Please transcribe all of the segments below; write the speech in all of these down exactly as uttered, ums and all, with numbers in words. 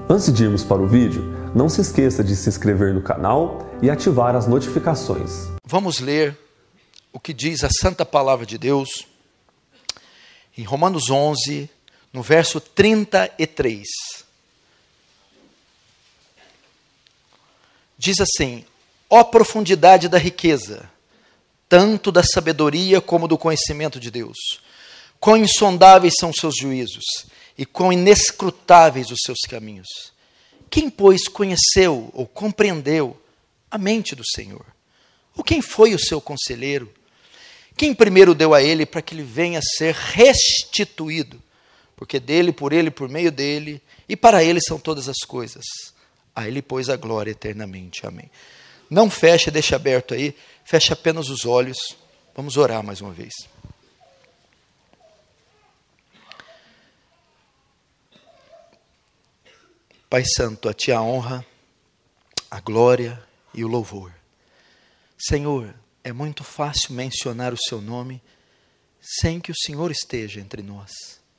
Antes de irmos para o vídeo, não se esqueça de se inscrever no canal e ativar as notificações. Vamos ler o que diz a Santa Palavra de Deus em Romanos onze, no verso trinta e três. Diz assim: ó profundidade da riqueza, tanto da sabedoria como do conhecimento de Deus. Quão insondáveis são os seus juízos, e quão inescrutáveis os seus caminhos. Quem, pois, conheceu ou compreendeu a mente do Senhor? Ou quem foi o seu conselheiro? Quem primeiro deu a ele para que ele venha a ser restituído? Porque dele, por ele, por meio dele, e para ele são todas as coisas. A ele, pois, a glória eternamente. Amém. Não feche, deixa aberto aí, feche apenas os olhos. Vamos orar mais uma vez. Pai Santo, a Ti a honra, a glória e o louvor. Senhor, é muito fácil mencionar o Seu nome sem que o Senhor esteja entre nós.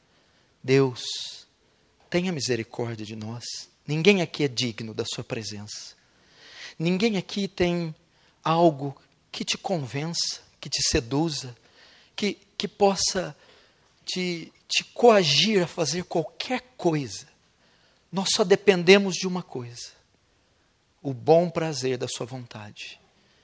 Deus, tenha misericórdia de nós. Ninguém aqui é digno da Sua presença. Ninguém aqui tem algo que te convença, que te seduza, que, que possa te, te coagir a fazer qualquer coisa. Nós só dependemos de uma coisa: o bom prazer da Sua vontade.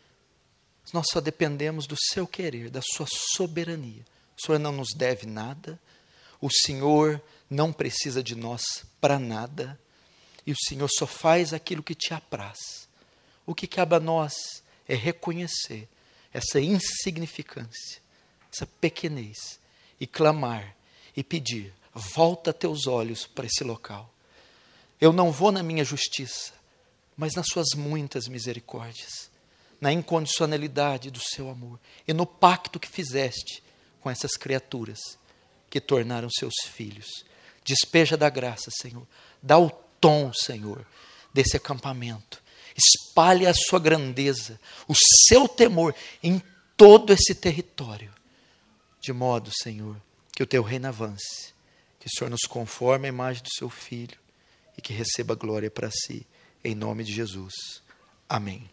Nós só dependemos do Seu querer, da Sua soberania. O Senhor não nos deve nada, o Senhor não precisa de nós para nada, e o Senhor só faz aquilo que te apraz. O que cabe a nós é reconhecer essa insignificância, essa pequenez, e clamar e pedir: volta teus olhos para esse local. Eu não vou na minha justiça, mas nas Suas muitas misericórdias, na incondicionalidade do Seu amor e no pacto que fizeste com essas criaturas que tornaram Seus filhos. Despeja da graça, Senhor. Dá o tom, Senhor, desse acampamento. Espalhe a Sua grandeza, o Seu temor em todo esse território, de modo, Senhor, que o Teu reino avance, que o Senhor nos conforme à imagem do Seu Filho e que receba glória para si, em nome de Jesus. Amém.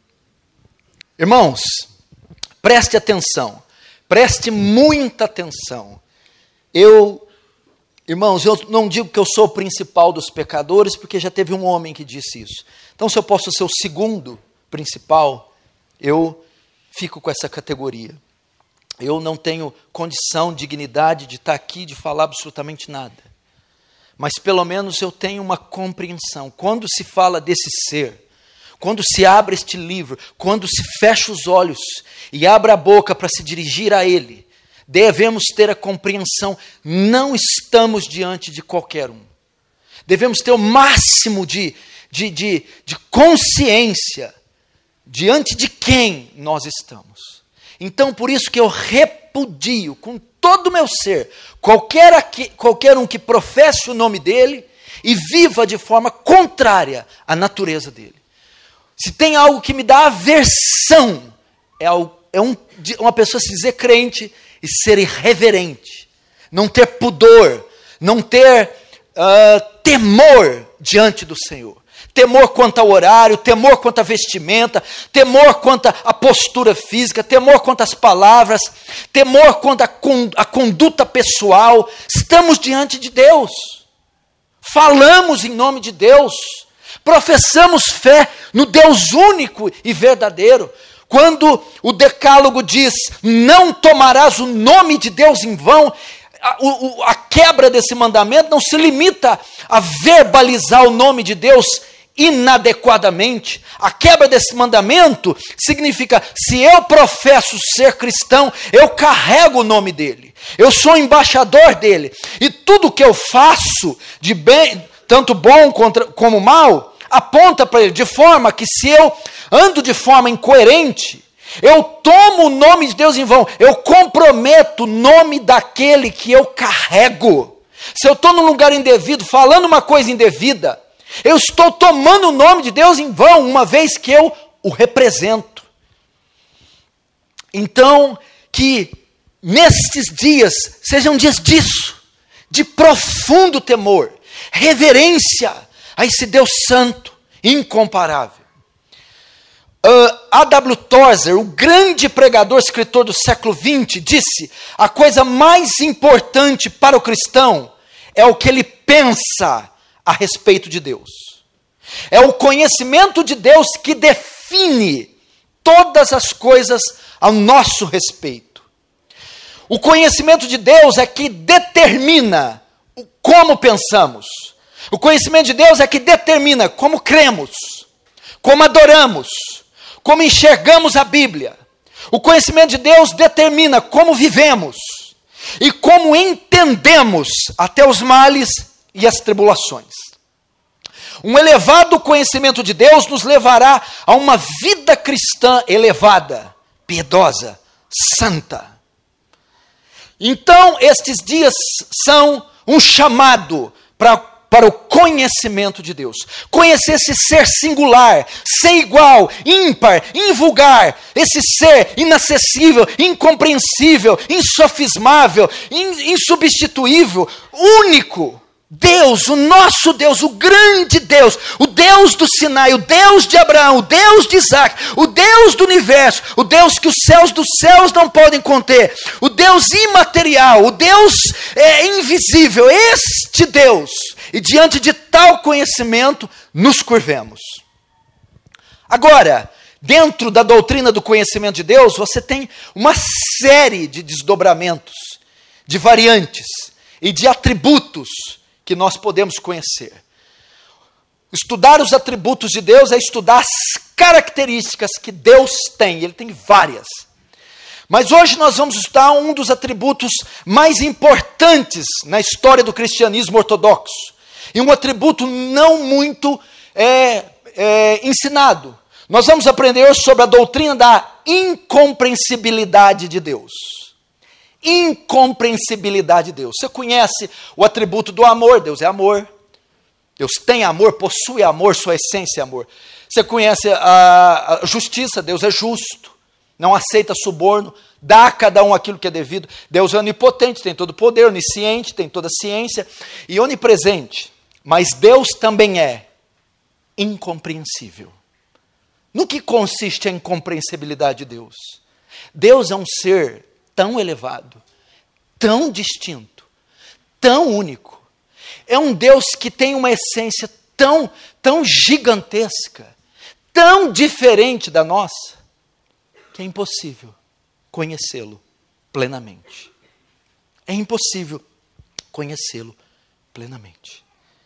Irmãos, preste atenção, preste muita atenção. Eu, irmãos, eu não digo que eu sou o principal dos pecadores, porque já teve um homem que disse isso. Então, se eu posso ser o segundo principal, eu fico com essa categoria. Eu não tenho condição, dignidade de estar aqui, de falar absolutamente nada. Mas pelo menos eu tenho uma compreensão. Quando se fala desse ser, quando se abre este livro, quando se fecha os olhos e abre a boca para se dirigir a ele, devemos ter a compreensão: não estamos diante de qualquer um. Devemos ter o máximo de, de, de, de consciência diante de quem nós estamos. Então, por isso que eu repudio com todo o meu ser qualquer, aqui, qualquer um que professe o nome dele e viva de forma contrária à natureza dele. Se tem algo que me dá aversão, é, algo, é um, uma pessoa se dizer crente e ser irreverente, não ter pudor, não ter uh, temor diante do Senhor. Temor quanto ao horário, temor quanto à vestimenta, temor quanto à postura física, temor quanto às palavras, temor quanto à, à conduta pessoal. Estamos diante de Deus, falamos em nome de Deus, professamos fé no Deus único e verdadeiro. Quando o decálogo diz: não tomarás o nome de Deus em vão, a, a quebra desse mandamento não se limita a verbalizar o nome de Deus inadequadamente. A quebra desse mandamento significa: se eu professo ser cristão, eu carrego o nome dele, eu sou embaixador dele, e tudo que eu faço de bem, tanto bom contra, como mal, aponta para ele, de forma que se eu ando de forma incoerente, eu tomo o nome de Deus em vão, eu comprometo o nome daquele que eu carrego. Se eu estou num lugar indevido, falando uma coisa indevida, eu estou tomando o nome de Deus em vão, uma vez que eu o represento. Então, que nestes dias sejam dias disso, de profundo temor, reverência a esse Deus santo, incomparável. Uh, A W Tozer, o grande pregador, escritor do século vinte, disse: a coisa mais importante para o cristão é o que ele pensa a respeito de Deus. É o conhecimento de Deus que define todas as coisas ao nosso respeito. O conhecimento de Deus é que determina como pensamos. O conhecimento de Deus é que determina como cremos, como adoramos, como enxergamos a Bíblia. O conhecimento de Deus determina como vivemos e como entendemos até os males e as tribulações. Um elevado conhecimento de Deus nos levará a uma vida cristã elevada, piedosa, santa. Então, estes dias são um chamado para para o conhecimento de Deus. Conhecer esse ser singular, ser igual, ímpar, invulgar, esse ser inacessível, incompreensível, insofismável, insubstituível, único. Deus, o nosso Deus, o grande Deus, o Deus do Sinai, o Deus de Abraão, o Deus de Isaac, o Deus do universo, o Deus que os céus dos céus não podem conter, o Deus imaterial, o Deus é, invisível, este Deus. E diante de tal conhecimento, nos curvemos. Agora, dentro da doutrina do conhecimento de Deus, você tem uma série de desdobramentos, de variantes e de atributos que nós podemos conhecer. Estudar os atributos de Deus é estudar as características que Deus tem. Ele tem várias. Mas hoje nós vamos estudar um dos atributos mais importantes na história do cristianismo ortodoxo. E um atributo não muito é, é, ensinado. Nós vamos aprender hoje sobre a doutrina da incompreensibilidade de Deus. Incompreensibilidade de Deus. Você conhece o atributo do amor? Deus é amor. Deus tem amor, possui amor, sua essência é amor. Você conhece a, a justiça? Deus é justo, não aceita suborno, dá a cada um aquilo que é devido. Deus é onipotente, tem todo o poder, onisciente, tem toda a ciência e onipresente. Mas Deus também é incompreensível. No que consiste a incompreensibilidade de Deus? Deus é um ser tão elevado, tão distinto, tão único. É um Deus que tem uma essência tão, tão gigantesca, tão diferente da nossa, que é impossível conhecê-lo plenamente. É impossível conhecê-lo plenamente.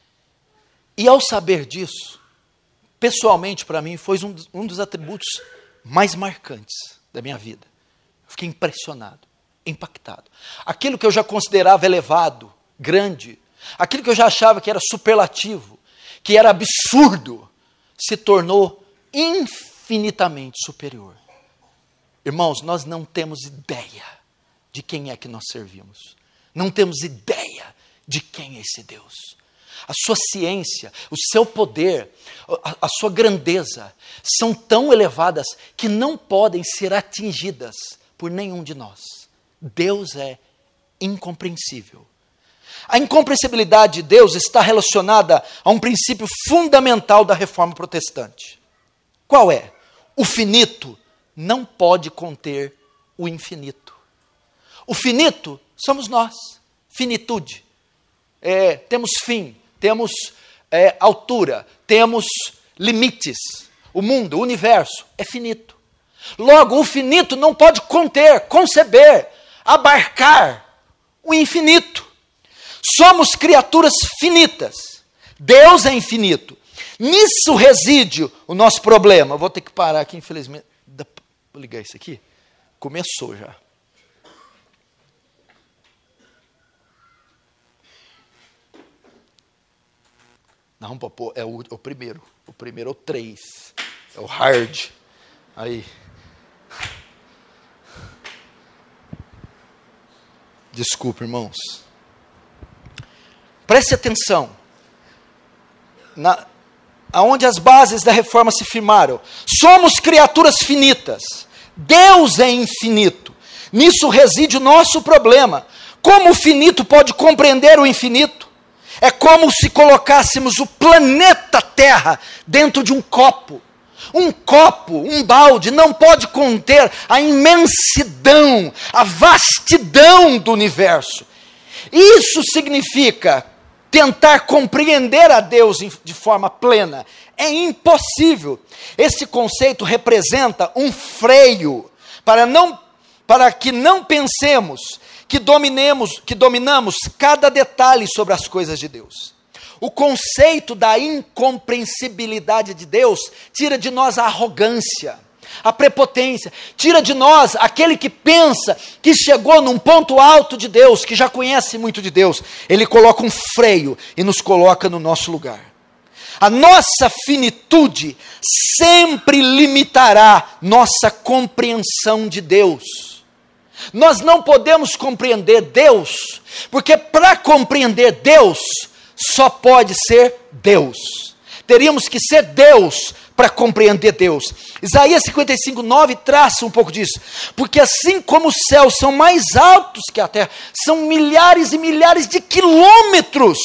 E ao saber disso, pessoalmente para mim, foi um dos, um dos atributos mais marcantes da minha vida. Eu fiquei impressionado, impactado. Aquilo que eu já considerava elevado, grande, aquilo que eu já achava que era superlativo, que era absurdo, se tornou infinitamente superior. Irmãos, nós não temos ideia de quem é que nós servimos. Não temos ideia de quem é esse Deus. A sua ciência, o seu poder, a, a sua grandeza são tão elevadas que não podem ser atingidas por nenhum de nós. Deus é incompreensível. A incompreensibilidade de Deus está relacionada a um princípio fundamental da reforma protestante. Qual é? O finito não pode conter o infinito. O finito somos nós, finitude. É, temos fim, temos é, altura, temos limites. O mundo, o universo é finito. Logo, o finito não pode conter, conceber, abarcar o infinito. Somos criaturas finitas. Deus é infinito. Nisso reside o nosso problema. Eu vou ter que parar aqui, infelizmente. Vou ligar isso aqui. Começou já. Não, pô, é o, o primeiro. O primeiro é o três. É o hard. Aí. Desculpa, irmãos. Preste atenção. Na, aonde as bases da reforma se firmaram. Somos criaturas finitas. Deus é infinito. Nisso reside o nosso problema. Como o finito pode compreender o infinito? É como se colocássemos o planeta Terra dentro de um copo. Um copo, um balde, não pode conter a imensidão, a vastidão do universo. Isso significa tentar compreender a Deus de forma plena. É impossível. Esse conceito representa um freio para, não, para que não pensemos que dominemos, que dominamos cada detalhe sobre as coisas de Deus. O conceito da incompreensibilidade de Deus tira de nós a arrogância, a prepotência, tira de nós aquele que pensa que chegou num ponto alto de Deus, que já conhece muito de Deus. Ele coloca um freio e nos coloca no nosso lugar. A nossa finitude sempre limitará nossa compreensão de Deus. Nós não podemos compreender Deus, porque para compreender Deus, só pode ser Deus. Teríamos que ser Deus para compreender Deus. Isaías cinquenta e cinco, nove traça um pouco disso. Porque assim como os céus são mais altos que a terra, são milhares e milhares de quilômetros,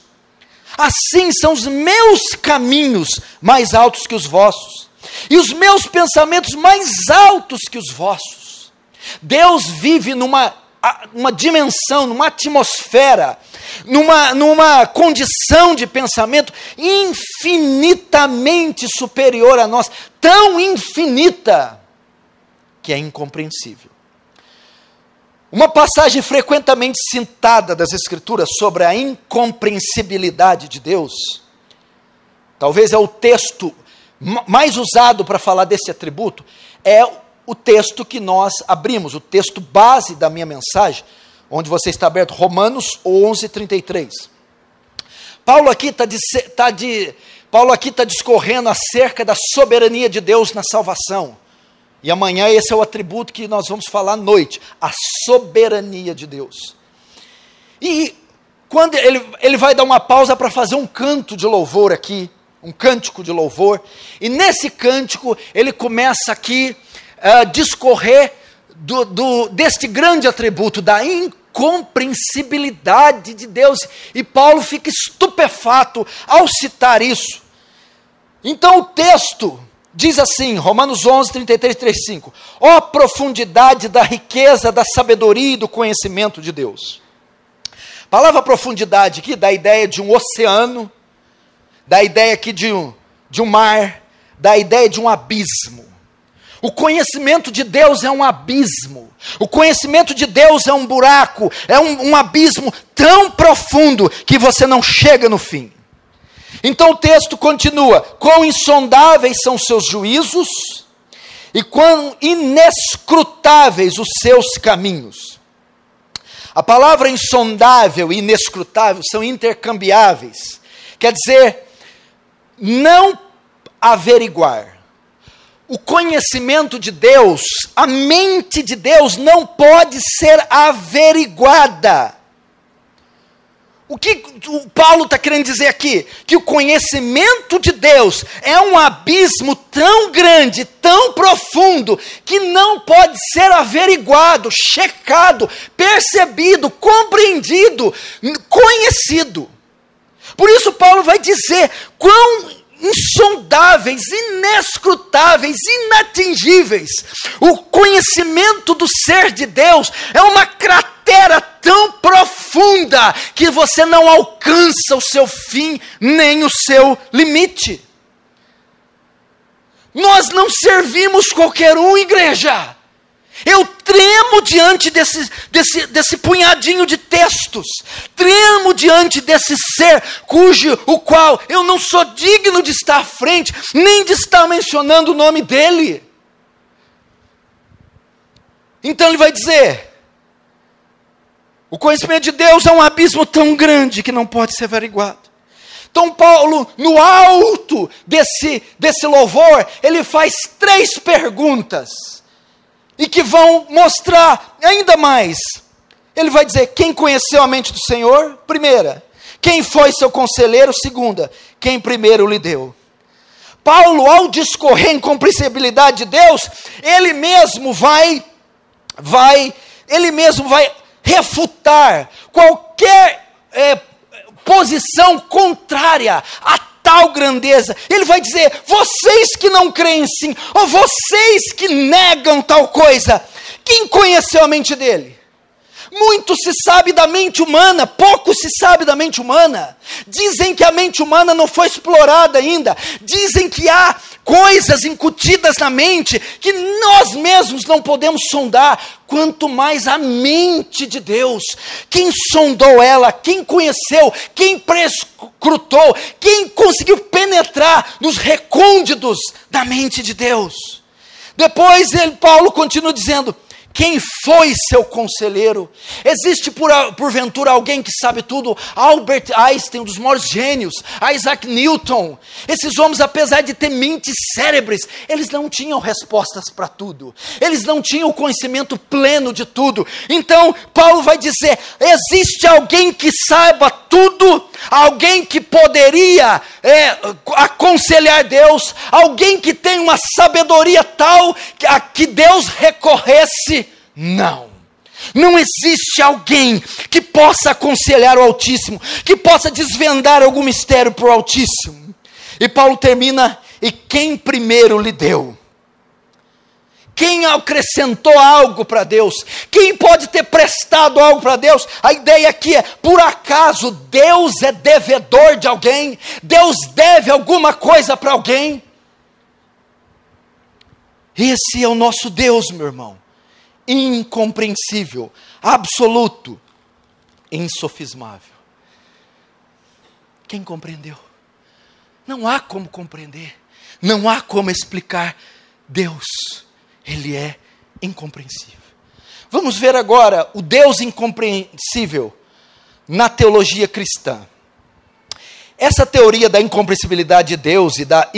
assim são os meus caminhos mais altos que os vossos, e os meus pensamentos mais altos que os vossos. Deus vive numa uma dimensão, numa atmosfera, numa, numa condição de pensamento infinitamente superior a nós, tão infinita, que é incompreensível. Uma passagem frequentemente citada das Escrituras sobre a incompreensibilidade de Deus, talvez é o texto mais usado para falar desse atributo, é o texto que nós abrimos, o texto base da minha mensagem, onde você está aberto, Romanos onze, trinta e três. Paulo aqui está de, tá de, Paulo aqui está discorrendo acerca da soberania de Deus na salvação. E amanhã esse é o atributo que nós vamos falar à noite, a soberania de Deus. E quando ele, ele vai dar uma pausa para fazer um canto de louvor aqui, um cântico de louvor, e nesse cântico ele começa aqui Uh, discorrer do, do, deste grande atributo, da incompreensibilidade de Deus, e Paulo fica estupefato ao citar isso. Então o texto diz assim, Romanos onze, trinta e três, trinta e cinco, ó profundidade da riqueza, da sabedoria e do conhecimento de Deus. A palavra profundidade aqui dá a ideia de um oceano, dá a ideia aqui de um, de um mar, dá a ideia de um abismo. O conhecimento de Deus é um abismo, o conhecimento de Deus é um buraco, é um, um abismo tão profundo que você não chega no fim. Então o texto continua, quão insondáveis são seus juízos e quão inescrutáveis os seus caminhos. A palavra insondável e inescrutável são intercambiáveis, quer dizer, não averiguar. O conhecimento de Deus, a mente de Deus não pode ser averiguada. O que o Paulo está querendo dizer aqui? Que o conhecimento de Deus é um abismo tão grande, tão profundo, que não pode ser averiguado, checado, percebido, compreendido, conhecido. Por isso Paulo vai dizer, quão insondáveis, inescrutáveis, inatingíveis. O conhecimento do ser de Deus é uma cratera tão profunda que você não alcança o seu fim, nem o seu limite. Nós não servimos qualquer um, igreja. Eu tremo diante desse, desse, desse punhadinho de textos, tremo diante desse ser, cujo, o qual eu não sou digno de estar à frente, nem de estar mencionando o nome dele. Então ele vai dizer, o conhecimento de Deus é um abismo tão grande que não pode ser averiguado. Então Paulo, no alto desse, desse louvor, ele faz três perguntas, e que vão mostrar ainda mais. Ele vai dizer, quem conheceu a mente do Senhor? Primeira. Quem foi seu conselheiro? Segunda. Quem primeiro lhe deu? Paulo, ao discorrer em incompreensibilidade de Deus, ele mesmo vai, vai, ele mesmo vai refutar qualquer é, posição contrária a tal grandeza. Ele vai dizer: vocês que não creem sim, ou vocês que negam tal coisa, quem conheceu a mente dele? Muito se sabe da mente humana, pouco se sabe da mente humana. Dizem que a mente humana não foi explorada ainda. Dizem que há coisas incutidas na mente que nós mesmos não podemos sondar. Quanto mais a mente de Deus. Quem sondou ela, quem conheceu, quem prescrutou, quem conseguiu penetrar nos recônditos da mente de Deus. Depois ele, Paulo continua dizendo: quem foi seu conselheiro? Existe por, porventura alguém que sabe tudo? Albert Einstein, um dos maiores gênios, Isaac Newton. Esses homens, apesar de ter mentes cérebres, eles não tinham respostas para tudo. Eles não tinham o conhecimento pleno de tudo. Então, Paulo vai dizer: existe alguém que saiba tudo? Alguém que poderia é, aconselhar Deus? Alguém que tem uma sabedoria tal que, a que Deus recorresse? Não, não existe alguém que possa aconselhar o Altíssimo, que possa desvendar algum mistério para o Altíssimo. E Paulo termina: e quem primeiro lhe deu? Quem acrescentou algo para Deus? Quem pode ter prestado algo para Deus? A ideia aqui é: por acaso Deus é devedor de alguém? Deus deve alguma coisa para alguém? Esse é o nosso Deus, meu irmão. Incompreensível, absoluto, insofismável. Quem compreendeu? Não há como compreender, não há como explicar. Deus, Ele é incompreensível. Vamos ver agora o Deus incompreensível na teologia cristã. Essa teoria da incompreensibilidade de Deus e da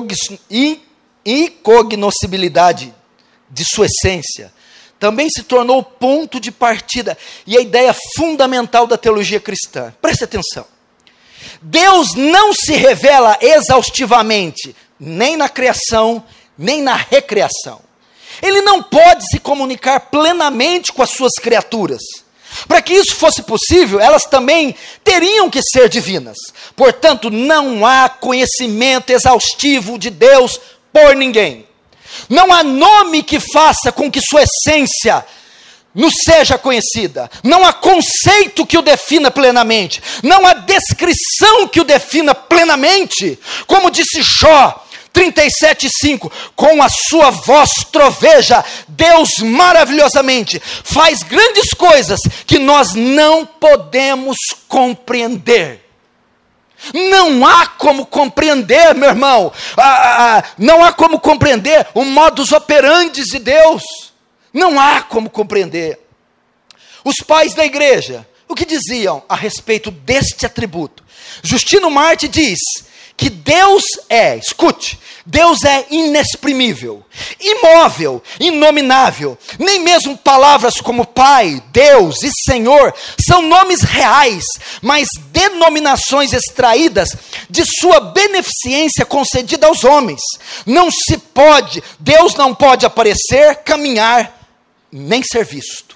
incognoscibilidade de sua essência também se tornou o ponto de partida e a ideia fundamental da teologia cristã. Preste atenção. Deus não se revela exaustivamente, nem na criação, nem na recriação. Ele não pode se comunicar plenamente com as suas criaturas. Para que isso fosse possível, elas também teriam que ser divinas. Portanto, não há conhecimento exaustivo de Deus por ninguém. Não há nome que faça com que sua essência nos seja conhecida. Não há conceito que o defina plenamente. Não há descrição que o defina plenamente. Como disse Jó, trinta e sete, cinco, com a sua voz troveja, Deus maravilhosamente faz grandes coisas que nós não podemos compreender. Não há como compreender, meu irmão, ah, ah, não há como compreender o modus operandi de Deus, não há como compreender. Os pais da igreja, o que diziam a respeito deste atributo? Justino Marte diz que Deus é, escute, Deus é inexprimível, imóvel, inominável. Nem mesmo palavras como Pai, Deus e Senhor são nomes reais, mas denominações extraídas de sua beneficência concedida aos homens. Não se pode, Deus não pode aparecer, caminhar, nem ser visto.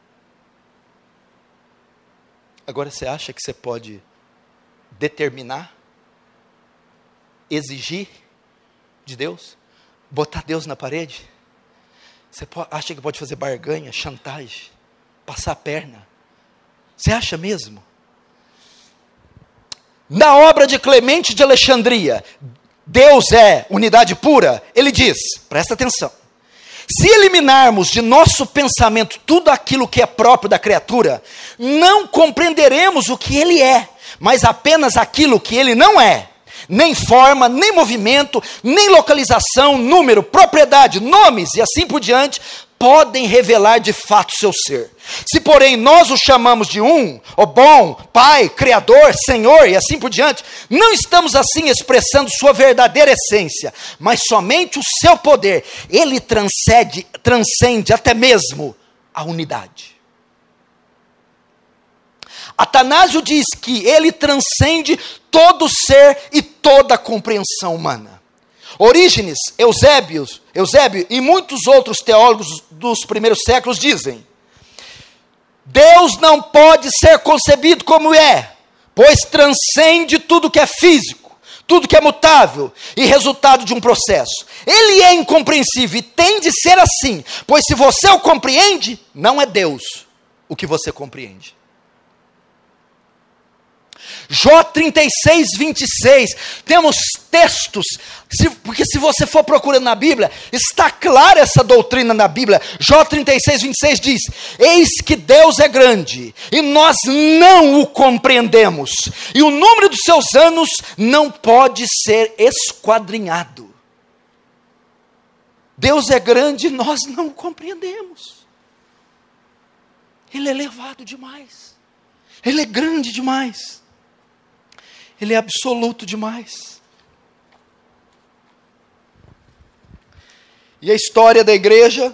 Agora você acha que você pode determinar, exigir de Deus, botar Deus na parede? Você pode, acha que pode fazer barganha, chantagem, passar a perna? Você acha mesmo? Na obra de Clemente de Alexandria, Deus é unidade pura, ele diz, presta atenção: se eliminarmos de nosso pensamento tudo aquilo que é próprio da criatura, não compreenderemos o que ele é, mas apenas aquilo que ele não é. Nem forma, nem movimento, nem localização, número, propriedade, nomes e assim por diante, podem revelar de fato seu ser. Se porém nós o chamamos de um, o bom, Pai, Criador, Senhor e assim por diante, não estamos assim expressando sua verdadeira essência, mas somente o seu poder. Ele transcende, transcende até mesmo a unidade. Atanásio diz que ele transcende todo ser e toda compreensão humana. Orígenes, Eusébio, Eusébio e muitos outros teólogos dos primeiros séculos dizem: Deus não pode ser concebido como é, pois transcende tudo que é físico, tudo que é mutável e resultado de um processo. Ele é incompreensível e tem de ser assim, pois se você o compreende, não é Deus o que você compreende. Jó trinta e seis, vinte e seis, temos textos, se, porque se você for procurando na Bíblia, está clara essa doutrina na Bíblia. Jó trinta e seis, vinte e seis diz: eis que Deus é grande, e nós não o compreendemos, e o número dos seus anos não pode ser esquadrinhado. Deus é grande e nós não o compreendemos. Ele é elevado demais, Ele é grande demais, Ele é absoluto demais. E a história da igreja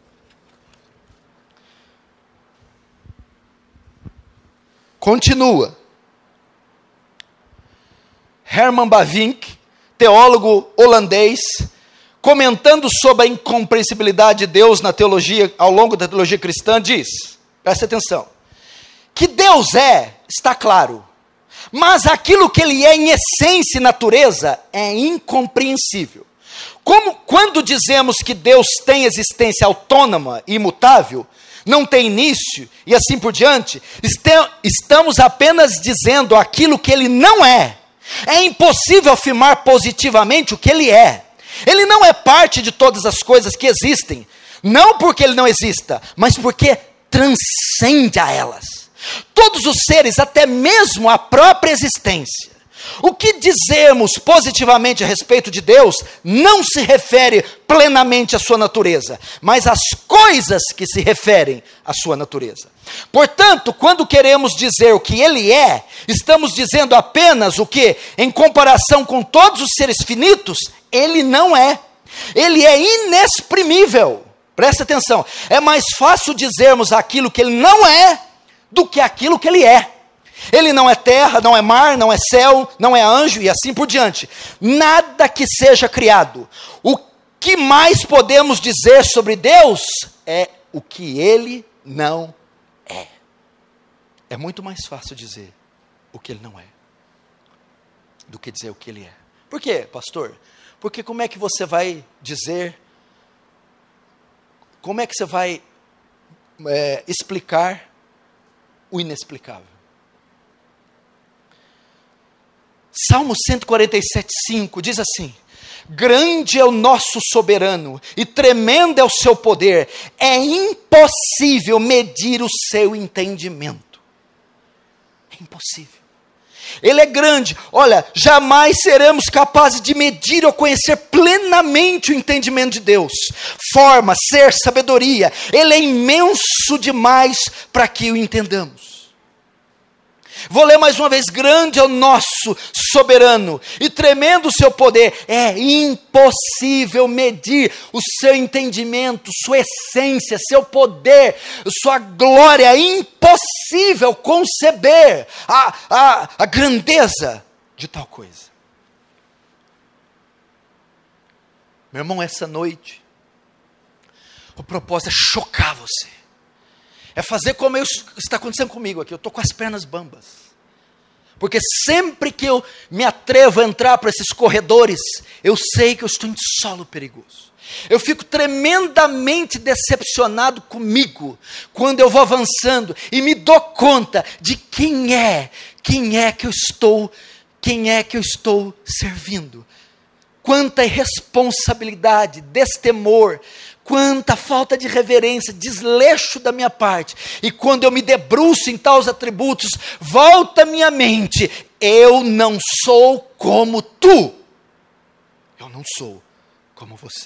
continua. Herman Bavinck, teólogo holandês, comentando sobre a incompreensibilidade de Deus na teologia, ao longo da teologia cristã, diz, presta atenção, que Deus é, está claro, mas aquilo que Ele é em essência e natureza é incompreensível. Como quando dizemos que Deus tem existência autônoma e imutável, não tem início e assim por diante, estamos apenas dizendo aquilo que Ele não é. É impossível afirmar positivamente o que Ele é. Ele não é parte de todas as coisas que existem, não porque Ele não exista, mas porque transcende a elas. Todos os seres, até mesmo a própria existência. O que dizemos positivamente a respeito de Deus não se refere plenamente à sua natureza, mas às coisas que se referem à sua natureza. Portanto, quando queremos dizer o que Ele é, estamos dizendo apenas o que, em comparação com todos os seres finitos, Ele não é. Ele é inexprimível. Presta atenção, é mais fácil dizermos aquilo que Ele não é do que aquilo que Ele é. Ele não é terra, não é mar, não é céu, não é anjo e assim por diante. Nada que seja criado. O que mais podemos dizer sobre Deus é o que Ele não é. É muito mais fácil dizer o que Ele não é do que dizer o que Ele é. Por quê, pastor? Porque como é que você vai dizer, como é que você vai é, explicar o inexplicável? Salmo cento e quarenta e sete, cinco diz assim: grande é o nosso soberano e tremendo é o seu poder, é impossível medir o seu entendimento. É impossível. Ele é grande, olha, jamais seremos capazes de medir ou conhecer plenamente o entendimento de Deus. Forma, ser, sabedoria, Ele é imenso demais para que o entendamos. Vou ler mais uma vez: grande é o nosso soberano e tremendo o seu poder, é impossível medir o seu entendimento, sua essência, seu poder, sua glória. É impossível conceber a, a, a grandeza de tal coisa. Meu irmão, essa noite o propósito é chocar você. É fazer como eu, está acontecendo comigo aqui. Eu estou com as pernas bambas. Porque sempre que eu me atrevo a entrar para esses corredores, eu sei que eu estou em solo perigoso. Eu fico tremendamente decepcionado comigo, quando eu vou avançando e me dou conta de quem é, quem é que eu estou, quem é que eu estou servindo. Quanta irresponsabilidade, destemor, quanta falta de reverência, desleixo da minha parte. E quando eu me debruço em tais atributos, volta a minha mente: eu não sou como tu. Eu não sou como você.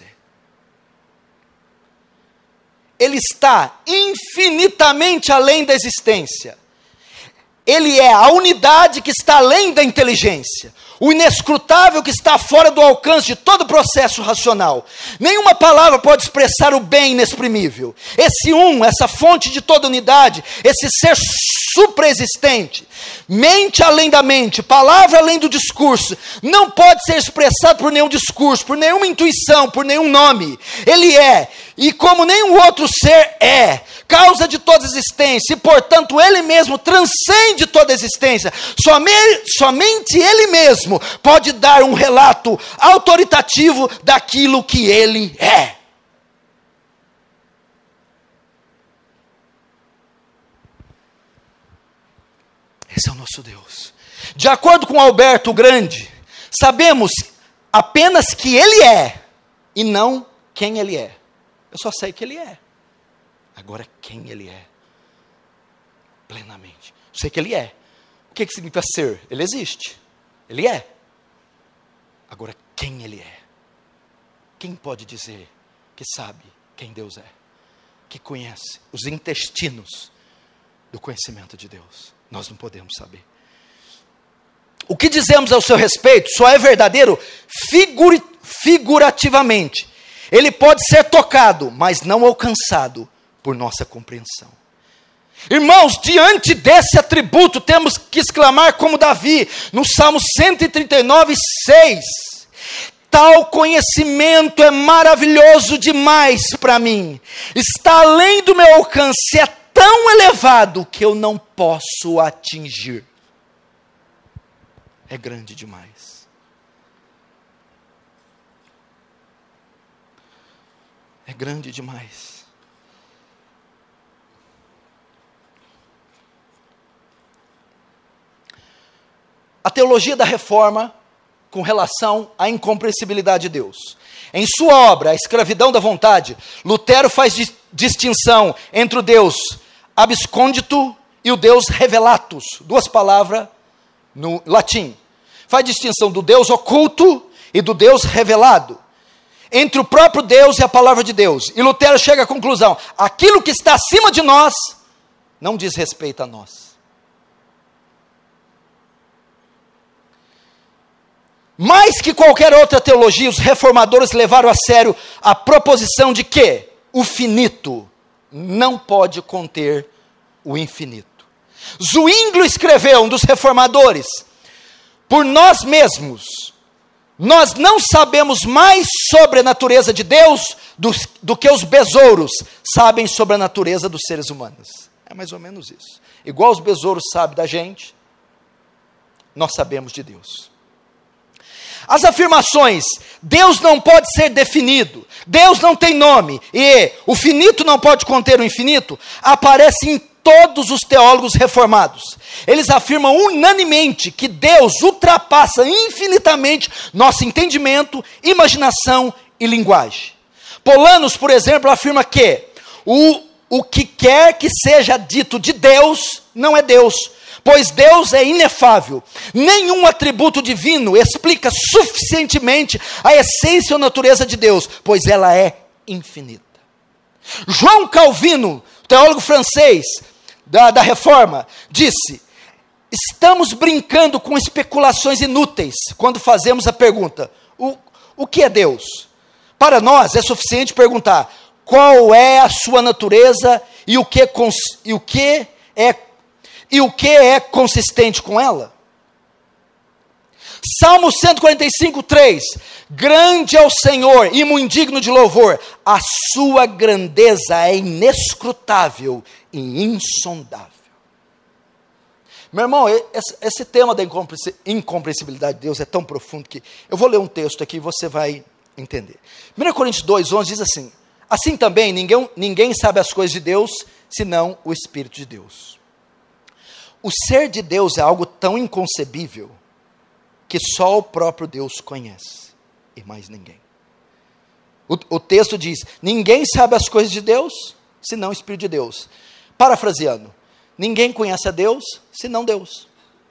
Ele está infinitamente além da existência. Ele é a unidade que está além da inteligência, o inescrutável que está fora do alcance de todo o processo racional. Nenhuma palavra pode expressar o bem inexprimível. Esse um, essa fonte de toda unidade, esse ser supraexistente, mente além da mente, palavra além do discurso, não pode ser expressado por nenhum discurso, por nenhuma intuição, por nenhum nome. Ele é e como nenhum outro ser é, causa de toda existência, e portanto ele mesmo transcende toda existência, somente, somente ele mesmo pode dar um relato autoritativo daquilo que ele é. Esse é o nosso Deus. De acordo com Alberto Grande, sabemos apenas que ele é, e não quem ele é. Eu só sei que ele é. Agora, quem ele é? Plenamente. Eu sei que ele é. O que, que significa ser? Ele existe. Ele é. Agora, quem ele é? Quem pode dizer que sabe quem Deus é? Que conhece os intestinos do conhecimento de Deus? Nós não podemos saber. O que dizemos ao seu respeito só é verdadeiro figura, figurativamente. Ele pode ser tocado, mas não alcançado por nossa compreensão. Irmãos, diante desse atributo, temos que exclamar como Davi, no Salmo cento e trinta e nove, seis. Tal conhecimento é maravilhoso demais para mim. Está além do meu alcance, é tão elevado que eu não posso atingir. É grande demais. É grande demais. A teologia da reforma com relação à incompreensibilidade de Deus. Em sua obra, A Escravidão da Vontade, Lutero faz di- distinção entre o Deus abscondito e o Deus revelatus, duas palavras no latim. Faz distinção do Deus oculto e do Deus revelado, entre o próprio Deus e a palavra de Deus. E Lutero chega à conclusão: aquilo que está acima de nós não diz respeito a nós. Mais que qualquer outra teologia, os reformadores levaram a sério a proposição de que o finito não pode conter o infinito. Zwinglio escreveu, um dos reformadores: por nós mesmos, nós não sabemos mais sobre a natureza de Deus do, do que os besouros sabem sobre a natureza dos seres humanos. É mais ou menos isso. Igual os besouros sabem da gente, nós sabemos de Deus. As afirmações, Deus não pode ser definido, Deus não tem nome, e o finito não pode conter o infinito, aparecem em todos os teólogos reformados. Eles afirmam unanimemente que Deus ultrapassa infinitamente nosso entendimento, imaginação e linguagem. Polanos, por exemplo, afirma que o, o que quer que seja dito de Deus não é Deus, pois Deus é inefável. Nenhum atributo divino explica suficientemente a essência ou natureza de Deus, pois ela é infinita. João Calvino, teólogo francês da, da Reforma, disse: estamos brincando com especulações inúteis quando fazemos a pergunta: o, o que é Deus? Para nós é suficiente perguntar qual é a sua natureza e o que, cons, e o que é E o que é consistente com ela? Salmo cento e quarenta e cinco, três. Grande é o Senhor e muito digno de louvor. A sua grandeza é inescrutável e insondável. Meu irmão, esse, esse tema da incompreensibilidade de Deus é tão profundo que eu vou ler um texto aqui e você vai entender. primeira Coríntios dois, onze diz assim: assim também ninguém, ninguém sabe as coisas de Deus, senão o Espírito de Deus. O ser de Deus é algo tão inconcebível que só o próprio Deus conhece, e mais ninguém. O, o texto diz: ninguém sabe as coisas de Deus, senão o Espírito de Deus. Parafraseando, ninguém conhece a Deus, senão Deus.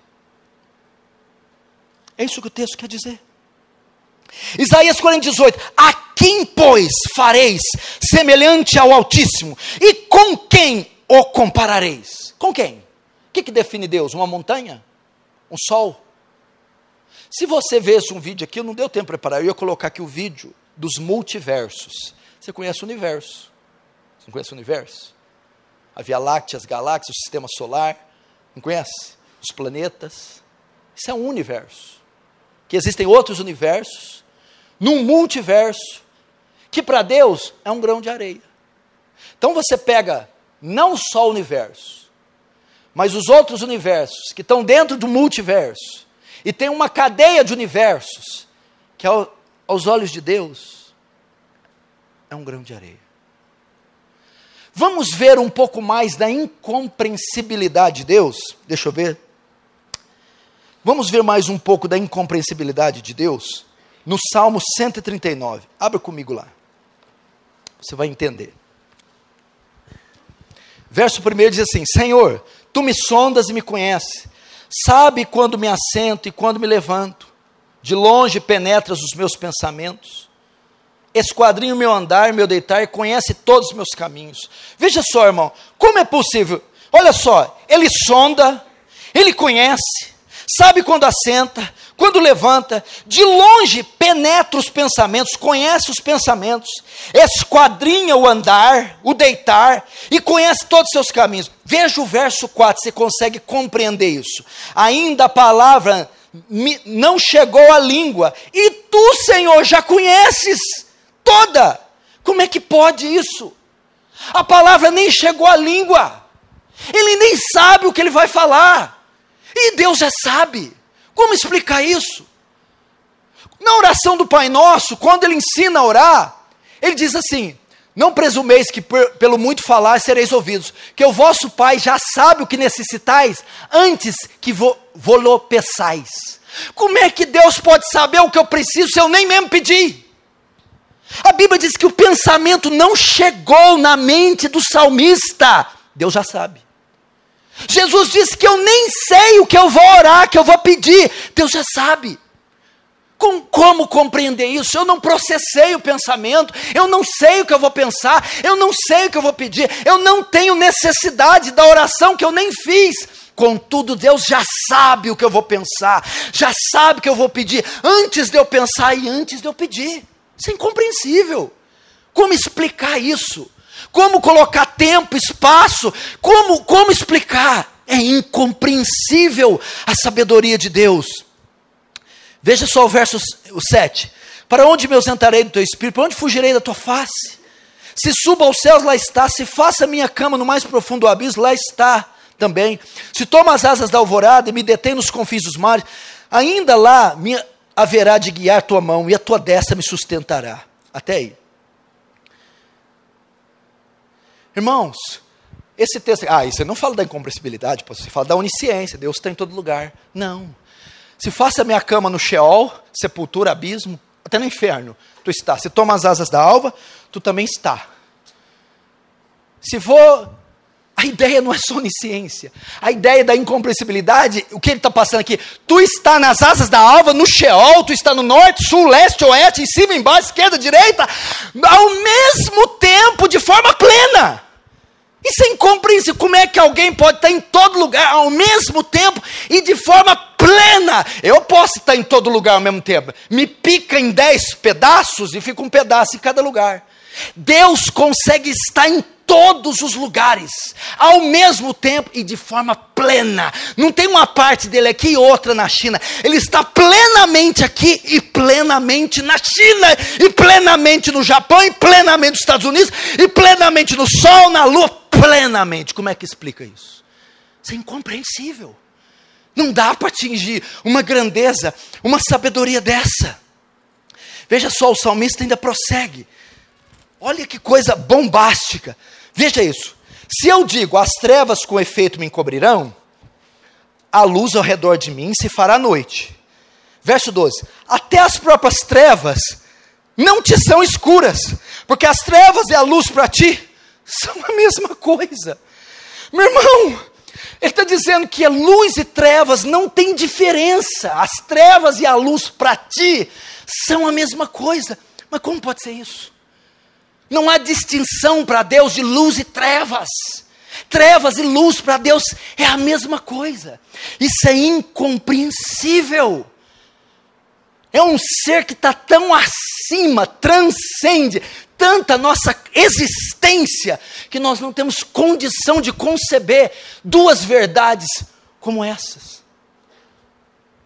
É isso que o texto quer dizer. Isaías quarenta, dezoito. A quem, pois, fareis semelhante ao Altíssimo? E com quem o comparareis? Com quem? O que, que define Deus? Uma montanha? Um sol? Se você vesse um vídeo aqui, não deu tempo para preparar, eu ia colocar aqui o vídeo dos multiversos. Você conhece o universo? Você não conhece o universo? A Via Láctea, as galáxias, o sistema solar, não conhece? Os planetas. Isso é um universo. Que existem outros universos, num multiverso, que para Deus é um grão de areia. Então você pega não só o universo, mas os outros universos que estão dentro do multiverso, e tem uma cadeia de universos, que aos olhos de Deus é um grão de areia. Vamos ver um pouco mais da incompreensibilidade de Deus? Deixa eu ver. Vamos ver mais um pouco da incompreensibilidade de Deus no Salmo cento e trinta e nove. Abra comigo lá. Você vai entender. Verso primeiro diz assim: Senhor, tu me sondas e me conheces. Sabe quando me assento e quando me levanto. De longe penetras os meus pensamentos. Esquadrinha o meu andar, meu deitar, e conhece todos os meus caminhos. Veja só, irmão, como é possível? Olha só, ele sonda, ele conhece, sabe quando assenta, quando levanta, de longe penetra os pensamentos, conhece os pensamentos, esquadrinha o andar, o deitar, e conhece todos os seus caminhos. Veja o verso quatro, você consegue compreender isso. Ainda a palavra não chegou à língua, e tu, Senhor, já conheces toda. Como é que pode isso? A palavra nem chegou à língua, ele nem sabe o que ele vai falar, e Deus já sabe. Como explicar isso? Na oração do Pai Nosso, quando ele ensina a orar, ele diz assim: não presumeis que por, pelo muito falar sereis ouvidos, que o vosso Pai já sabe o que necessitais, antes que vo, vos peçais. Como é que Deus pode saber o que eu preciso se eu nem mesmo pedi? A Bíblia diz que o pensamento não chegou na mente do salmista. Deus já sabe. Jesus disse que eu nem sei o que eu vou orar, que eu vou pedir. Deus já sabe. Com, como compreender isso? Eu não processei o pensamento, eu não sei o que eu vou pensar, eu não sei o que eu vou pedir, eu não tenho necessidade da oração que eu nem fiz. Contudo, Deus já sabe o que eu vou pensar, já sabe o que eu vou pedir, antes de eu pensar e antes de eu pedir. Isso é incompreensível. Como explicar isso? Como colocar tempo, espaço? Como, como explicar? É incompreensível a sabedoria de Deus. Veja só o verso sete. Para onde me ausentarei do teu espírito? Para onde fugirei da tua face? Se suba aos céus, lá está. Se faça minha cama no mais profundo do abismo, lá está também. Se toma as asas da alvorada e me detém nos confins dos mares, ainda lá me haverá de guiar tua mão e a tua destra me sustentará. Até aí. Irmãos, esse texto, ah, isso não fala da incompreensibilidade, você fala da onisciência, Deus está em todo lugar. Não. Se faça a minha cama no Sheol, sepultura, abismo, até no inferno, tu está. Se toma as asas da alva, tu também está. Se for, a ideia não é só onisciência, a ideia da incompreensibilidade, o que ele está passando aqui, tu está nas asas da alva, no Sheol, tu está no norte, sul, leste, oeste, em cima, embaixo, esquerda, direita, ao mesmo tempo, de forma plena. Isso é incompreensível. Como é que alguém pode estar em todo lugar ao mesmo tempo e de forma plena? Eu posso estar em todo lugar ao mesmo tempo. Me pica em dez pedaços e fica um pedaço em cada lugar. Deus consegue estar em todos os lugares, ao mesmo tempo e de forma plena. Não tem uma parte dele aqui e outra na China. Ele está plenamente aqui e plenamente na China, e plenamente no Japão, e plenamente nos Estados Unidos, e plenamente no Sol, na Lua, plenamente. Como é que explica isso? Isso é incompreensível. Não dá para atingir uma grandeza, uma sabedoria dessa. Veja só, o salmista ainda prossegue. Olha que coisa bombástica. Veja isso. Se eu digo, as trevas com efeito me encobrirão, a luz ao redor de mim se fará noite. Verso doze. Até as próprias trevas não te são escuras, porque as trevas e a luz para ti são a mesma coisa. Meu irmão, ele está dizendo que a luz e trevas não tem diferença. As trevas e a luz para ti são a mesma coisa. Mas como pode ser isso? Não há distinção para Deus de luz e trevas. Trevas e luz para Deus é a mesma coisa. Isso é incompreensível. É um ser que está tão acima, transcende tanta nossa existência, que nós não temos condição de conceber duas verdades como essas.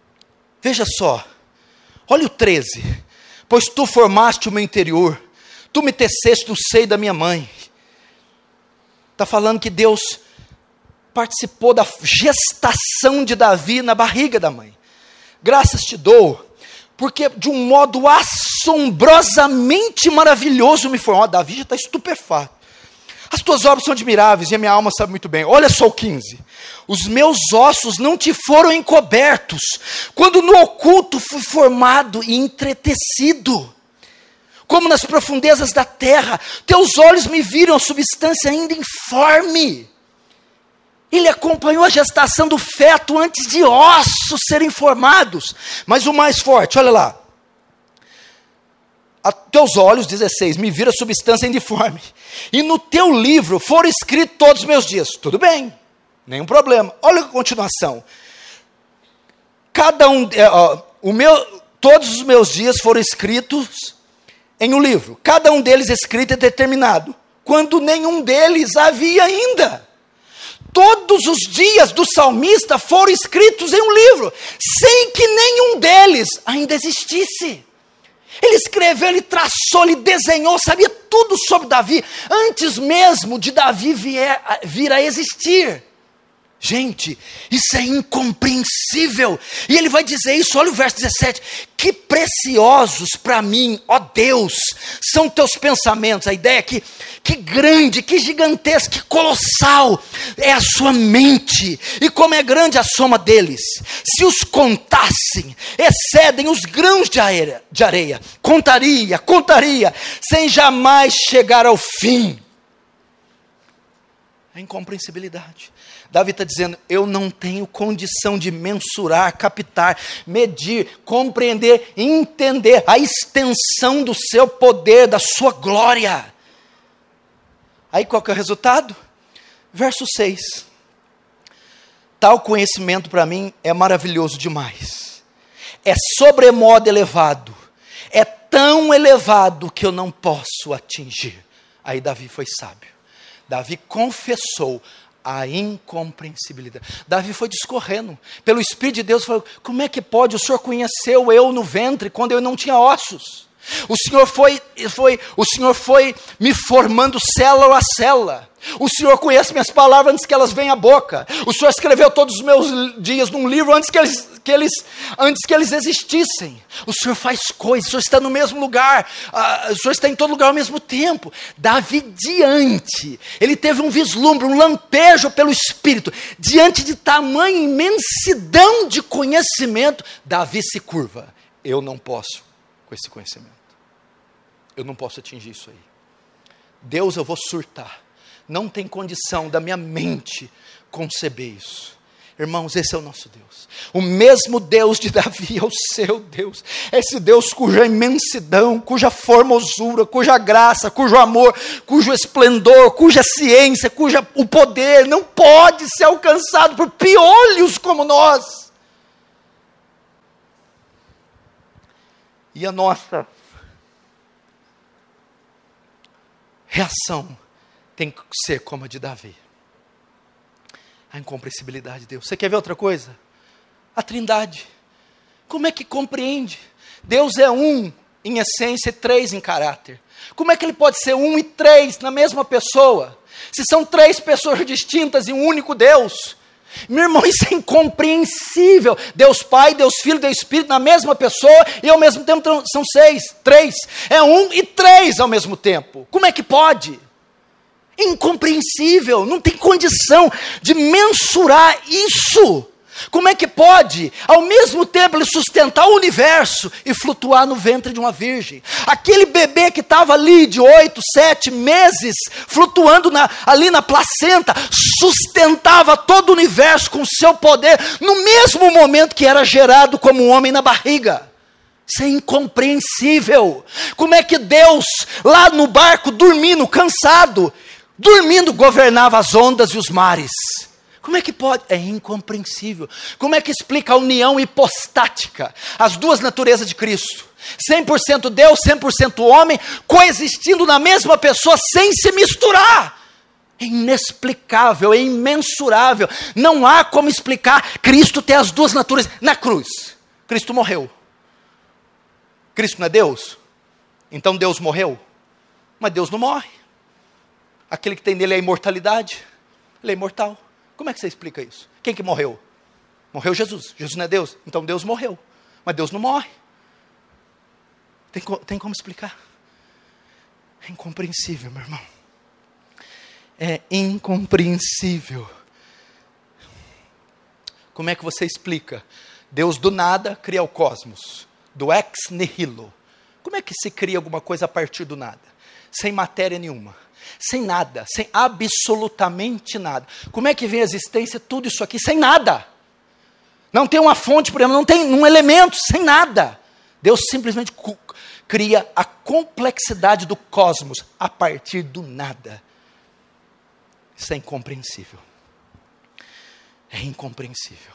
Veja só, olha o treze. Pois tu formaste o meu interior, tu me teceste no seio da minha mãe. Está falando que Deus participou da gestação de Davi na barriga da mãe. Graças te dou, porque de um modo assombrosamente maravilhoso me formou. Oh, Davi já está estupefato. As tuas obras são admiráveis e a minha alma sabe muito bem. Olha só o quinze. Os meus ossos não te foram encobertos, quando no oculto fui formado e entretecido. Como nas profundezas da terra, teus olhos me viram a substância ainda informe. Ele acompanhou a gestação do feto antes de ossos serem formados. Mas o mais forte, olha lá. A teus olhos, dezesseis, me viram a substância indiforme. E no teu livro foram escritos todos os meus dias. Tudo bem, nenhum problema. Olha a continuação. Cada um, é, ó, o meu, todos os meus dias foram escritos em um livro. Cada um deles escrito e determinado, quando nenhum deles havia ainda. Todos os dias do salmista foram escritos em um livro, sem que nenhum deles ainda existisse. Ele escreveu, ele traçou, ele desenhou, sabia tudo sobre Davi, antes mesmo de Davi vier, vir a existir. Gente, isso é incompreensível. E ele vai dizer isso, olha o verso dezessete. Que preciosos para mim, ó Deus, são teus pensamentos. A ideia é que, que grande, que gigantesco, que colossal é a sua mente. E como é grande a soma deles. Se os contassem, excedem os grãos de areia. De areia. Contaria, contaria, sem jamais chegar ao fim. A incompreensibilidade. Davi está dizendo, eu não tenho condição de mensurar, captar, medir, compreender, entender a extensão do seu poder, da sua glória. Aí qual que é o resultado? Verso seis. Tal conhecimento para mim é maravilhoso demais. É sobremodo elevado. É tão elevado que eu não posso atingir. Aí Davi foi sábio. Davi confessou a incompreensibilidade. Davi foi discorrendo pelo Espírito de Deus, falou, como é que pode? O Senhor conheceu eu no ventre, quando eu não tinha ossos. O Senhor foi, foi, o Senhor foi me formando célula a célula. O Senhor conhece minhas palavras antes que elas venham à boca. O Senhor escreveu todos os meus dias num livro antes que eles, que eles, antes que eles existissem. O Senhor faz coisas, o Senhor está no mesmo lugar, uh, o Senhor está em todo lugar ao mesmo tempo. Davi diante, ele teve um vislumbre, um lampejo pelo Espírito, diante de tamanha imensidão de conhecimento, Davi se curva. Eu não posso com esse conhecimento. Eu não posso atingir isso aí. Deus, eu vou surtar. Não tem condição da minha mente conceber isso. Irmãos, esse é o nosso Deus. O mesmo Deus de Davi é o seu Deus. Esse Deus cuja imensidão, cuja formosura, cuja graça, cujo amor, cujo esplendor, cuja ciência, cuja o poder não pode ser alcançado por piolhos como nós. E a nossa reação tem que ser como a de Davi. A incompreensibilidade de Deus. Você quer ver outra coisa? A Trindade. Como é que compreende? Deus é um em essência e três em caráter. Como é que ele pode ser um e três na mesma pessoa? Se são três pessoas distintas e um único Deus. Meu irmão, isso é incompreensível. Deus Pai, Deus Filho, Deus Espírito na mesma pessoa e ao mesmo tempo são seis, três. É um e três ao mesmo tempo. Como é que pode? Incompreensível, não tem condição de mensurar isso. Como é que pode, ao mesmo tempo, ele sustentar o universo e flutuar no ventre de uma virgem? Aquele bebê que estava ali de oito, sete meses, flutuando na, ali na placenta, sustentava todo o universo com o seu poder, no mesmo momento que era gerado como um homem na barriga. Isso é incompreensível. Como é que Deus, lá no barco, dormindo, cansado, dormindo, governava as ondas e os mares? Como é que pode? É incompreensível. Como é que explica a união hipostática? As duas naturezas de Cristo. cem por cento Deus, cem por cento homem, coexistindo na mesma pessoa sem se misturar. É inexplicável, é imensurável. Não há como explicar Cristo ter as duas naturezas. Na cruz, Cristo morreu. Cristo não é Deus? Então Deus morreu? mas Deus não morre. Aquele que tem nele a imortalidade, ele é imortal. Como é que você explica isso? Quem que morreu? Morreu Jesus. Jesus não é Deus? Então Deus morreu, mas Deus não morre. Tem, tem como explicar? É incompreensível, meu irmão. É incompreensível. Como é que você explica? Deus do nada cria o cosmos, do ex nihilo. Como é que se cria alguma coisa a partir do nada? Sem matéria nenhuma, sem nada, sem absolutamente nada. Como é que vem a existência tudo isso aqui sem nada? Não tem uma fonte, por exemplo, não tem um elemento, sem nada. Deus simplesmente cria a complexidade do cosmos a partir do nada. Isso é incompreensível. É incompreensível.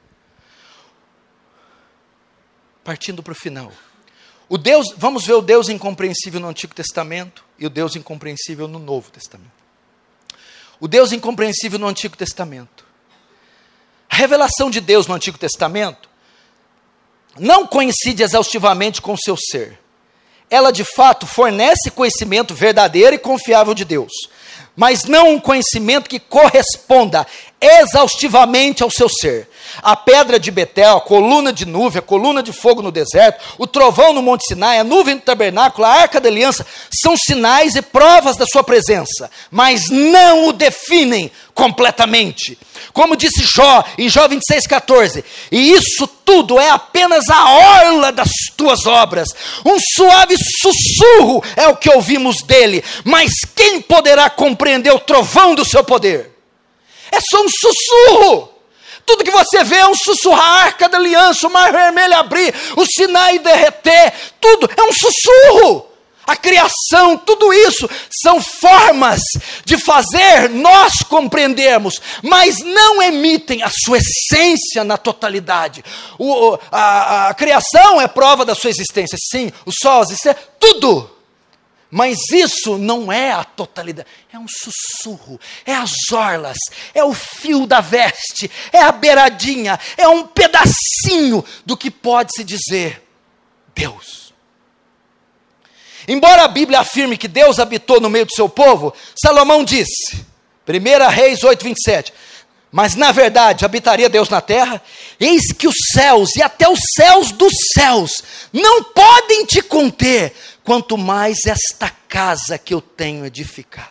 Partindo para o final. O Deus, vamos ver o Deus incompreensível no Antigo Testamento e o Deus incompreensível no Novo Testamento. O Deus incompreensível no Antigo Testamento. A revelação de Deus no Antigo Testamento não coincide exaustivamente com o seu ser. Ela de fato fornece conhecimento verdadeiro e confiável de Deus, mas não um conhecimento que corresponda exaustivamente ao seu ser. A pedra de Betel, a coluna de nuvem, a coluna de fogo no deserto, o trovão no Monte Sinai, a nuvem do tabernáculo, a arca da aliança, são sinais e provas da sua presença, mas não o definem completamente. Como disse Jó, em Jó vinte e seis, quatorze, e isso tudo é apenas a orla das tuas obras, um suave sussurro é o que ouvimos dele, mas quem poderá compreender o trovão do seu poder? É só um sussurro. Tudo que você vê é um sussurro, a arca da aliança, o mar vermelho abrir, o Sinai derreter, tudo é um sussurro. A criação, tudo isso são formas de fazer nós compreendermos, mas não emitem a sua essência na totalidade. O, a, a criação é prova da sua existência, sim, o sol, isso é tudo. Mas isso não é a totalidade, é um sussurro, é as orlas, é o fio da veste, é a beiradinha, é um pedacinho do que pode se dizer Deus. Embora a Bíblia afirme que Deus habitou no meio do seu povo, Salomão disse, primeira Reis oito, vinte e sete, mas na verdade habitaria Deus na terra? Eis que os céus e até os céus dos céus não podem te conter, quanto mais esta casa que eu tenho edificado.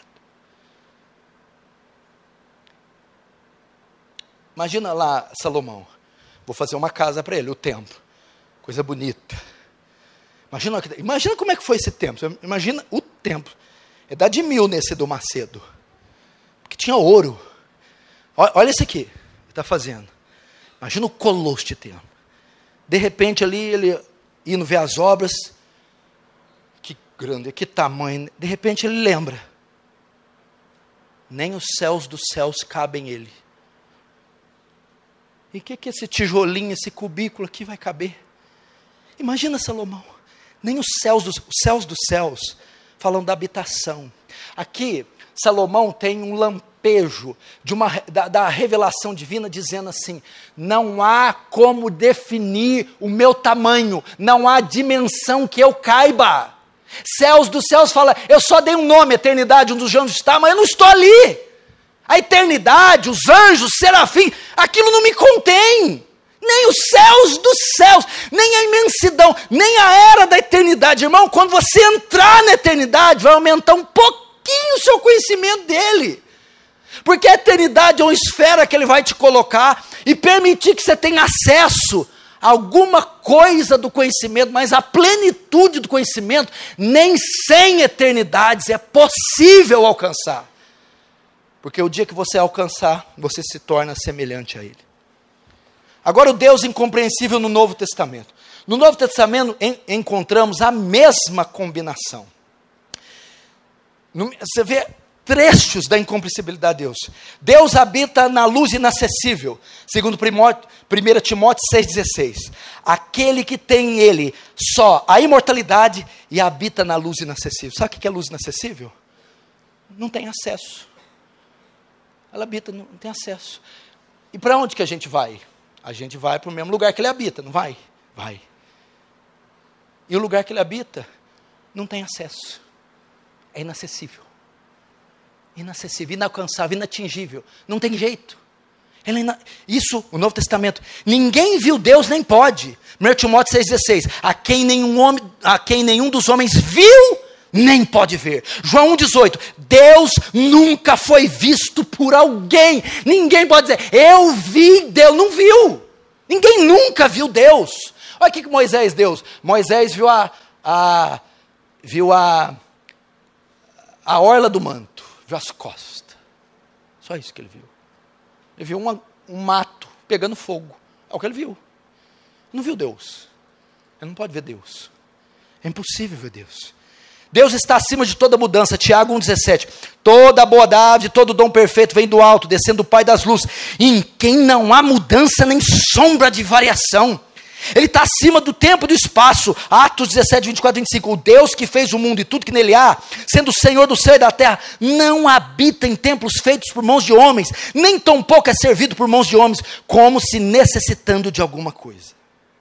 Imagina lá Salomão, vou fazer uma casa para ele, o templo, coisa bonita. Imagina, imagina como é que foi esse templo, imagina o templo, é da de mil nesse do Macedo, porque tinha ouro. Olha, olha isso aqui, ele está fazendo, imagina o colosso de templo. De repente ali, ele indo ver as obras, que grande, que tamanho, de repente ele lembra, nem os céus dos céus cabem ele. E o que, que esse tijolinho, esse cubículo aqui vai caber? Imagina Salomão, nem os céus dos, os céus dos céus falam da habitação. Aqui, Salomão tem um lampejo de uma, da, da revelação divina, dizendo assim, não há como definir o meu tamanho, não há dimensão que eu caiba. Céus dos céus fala, eu só dei um nome, eternidade, um dos anjos está, mas eu não estou ali. A eternidade, os anjos, serafim, aquilo não me contém. Nem os céus dos céus, nem a imensidão, nem a era da eternidade. Irmão, quando você entrar na eternidade, vai aumentar um pouquinho o seu conhecimento dele. Porque a eternidade é uma esfera que ele vai te colocar e permitir que você tenha acesso a alguma coisa do conhecimento, mas a plenitude do conhecimento, nem sem eternidades é possível alcançar. Porque o dia que você alcançar, você se torna semelhante a ele. Agora o Deus incompreensível no Novo Testamento. No Novo Testamento en, encontramos a mesma combinação. No, você vê trechos da incompreensibilidade de Deus. Deus habita na luz inacessível, segundo primeira Timóteo seis, dezesseis. Aquele que tem em ele só a imortalidade e habita na luz inacessível. Sabe o que é luz inacessível? Não tem acesso. Ela habita, não tem acesso. E para onde que a gente vai? A gente vai para o mesmo lugar que ele habita, não vai? Vai. E o lugar que ele habita não tem acesso. é inacessível. Inacessível, inalcançável, inatingível. Não tem jeito. Ele é ina... Isso, o Novo Testamento. Ninguém viu Deus, nem pode. primeiro Timóteo seis dezesseis. A quem nenhum, homem, a quem nenhum dos homens viu, nem pode ver. João um dezoito. Deus nunca foi visto por alguém. Ninguém pode dizer, eu vi Deus. Não viu. Ninguém nunca viu Deus. Olha o que Moisés deu. Moisés viu a, a, viu a, a orla do manto. Viu as costas. Só isso que ele viu. Ele viu uma, um mato pegando fogo. É o que ele viu. Não viu Deus. Ele não pode ver Deus. É impossível ver Deus. Deus está acima de toda mudança. Tiago um dezessete. Toda bondade, todo dom perfeito vem do alto, descendo do Pai das luzes, em quem não há mudança nem sombra de variação. Ele está acima do tempo e do espaço. Atos dezessete, vinte e quatro, vinte e cinco. O Deus que fez o mundo e tudo que nele há, sendo o Senhor do céu e da terra, não habita em templos feitos por mãos de homens, nem tampouco é servido por mãos de homens, como se necessitando de alguma coisa.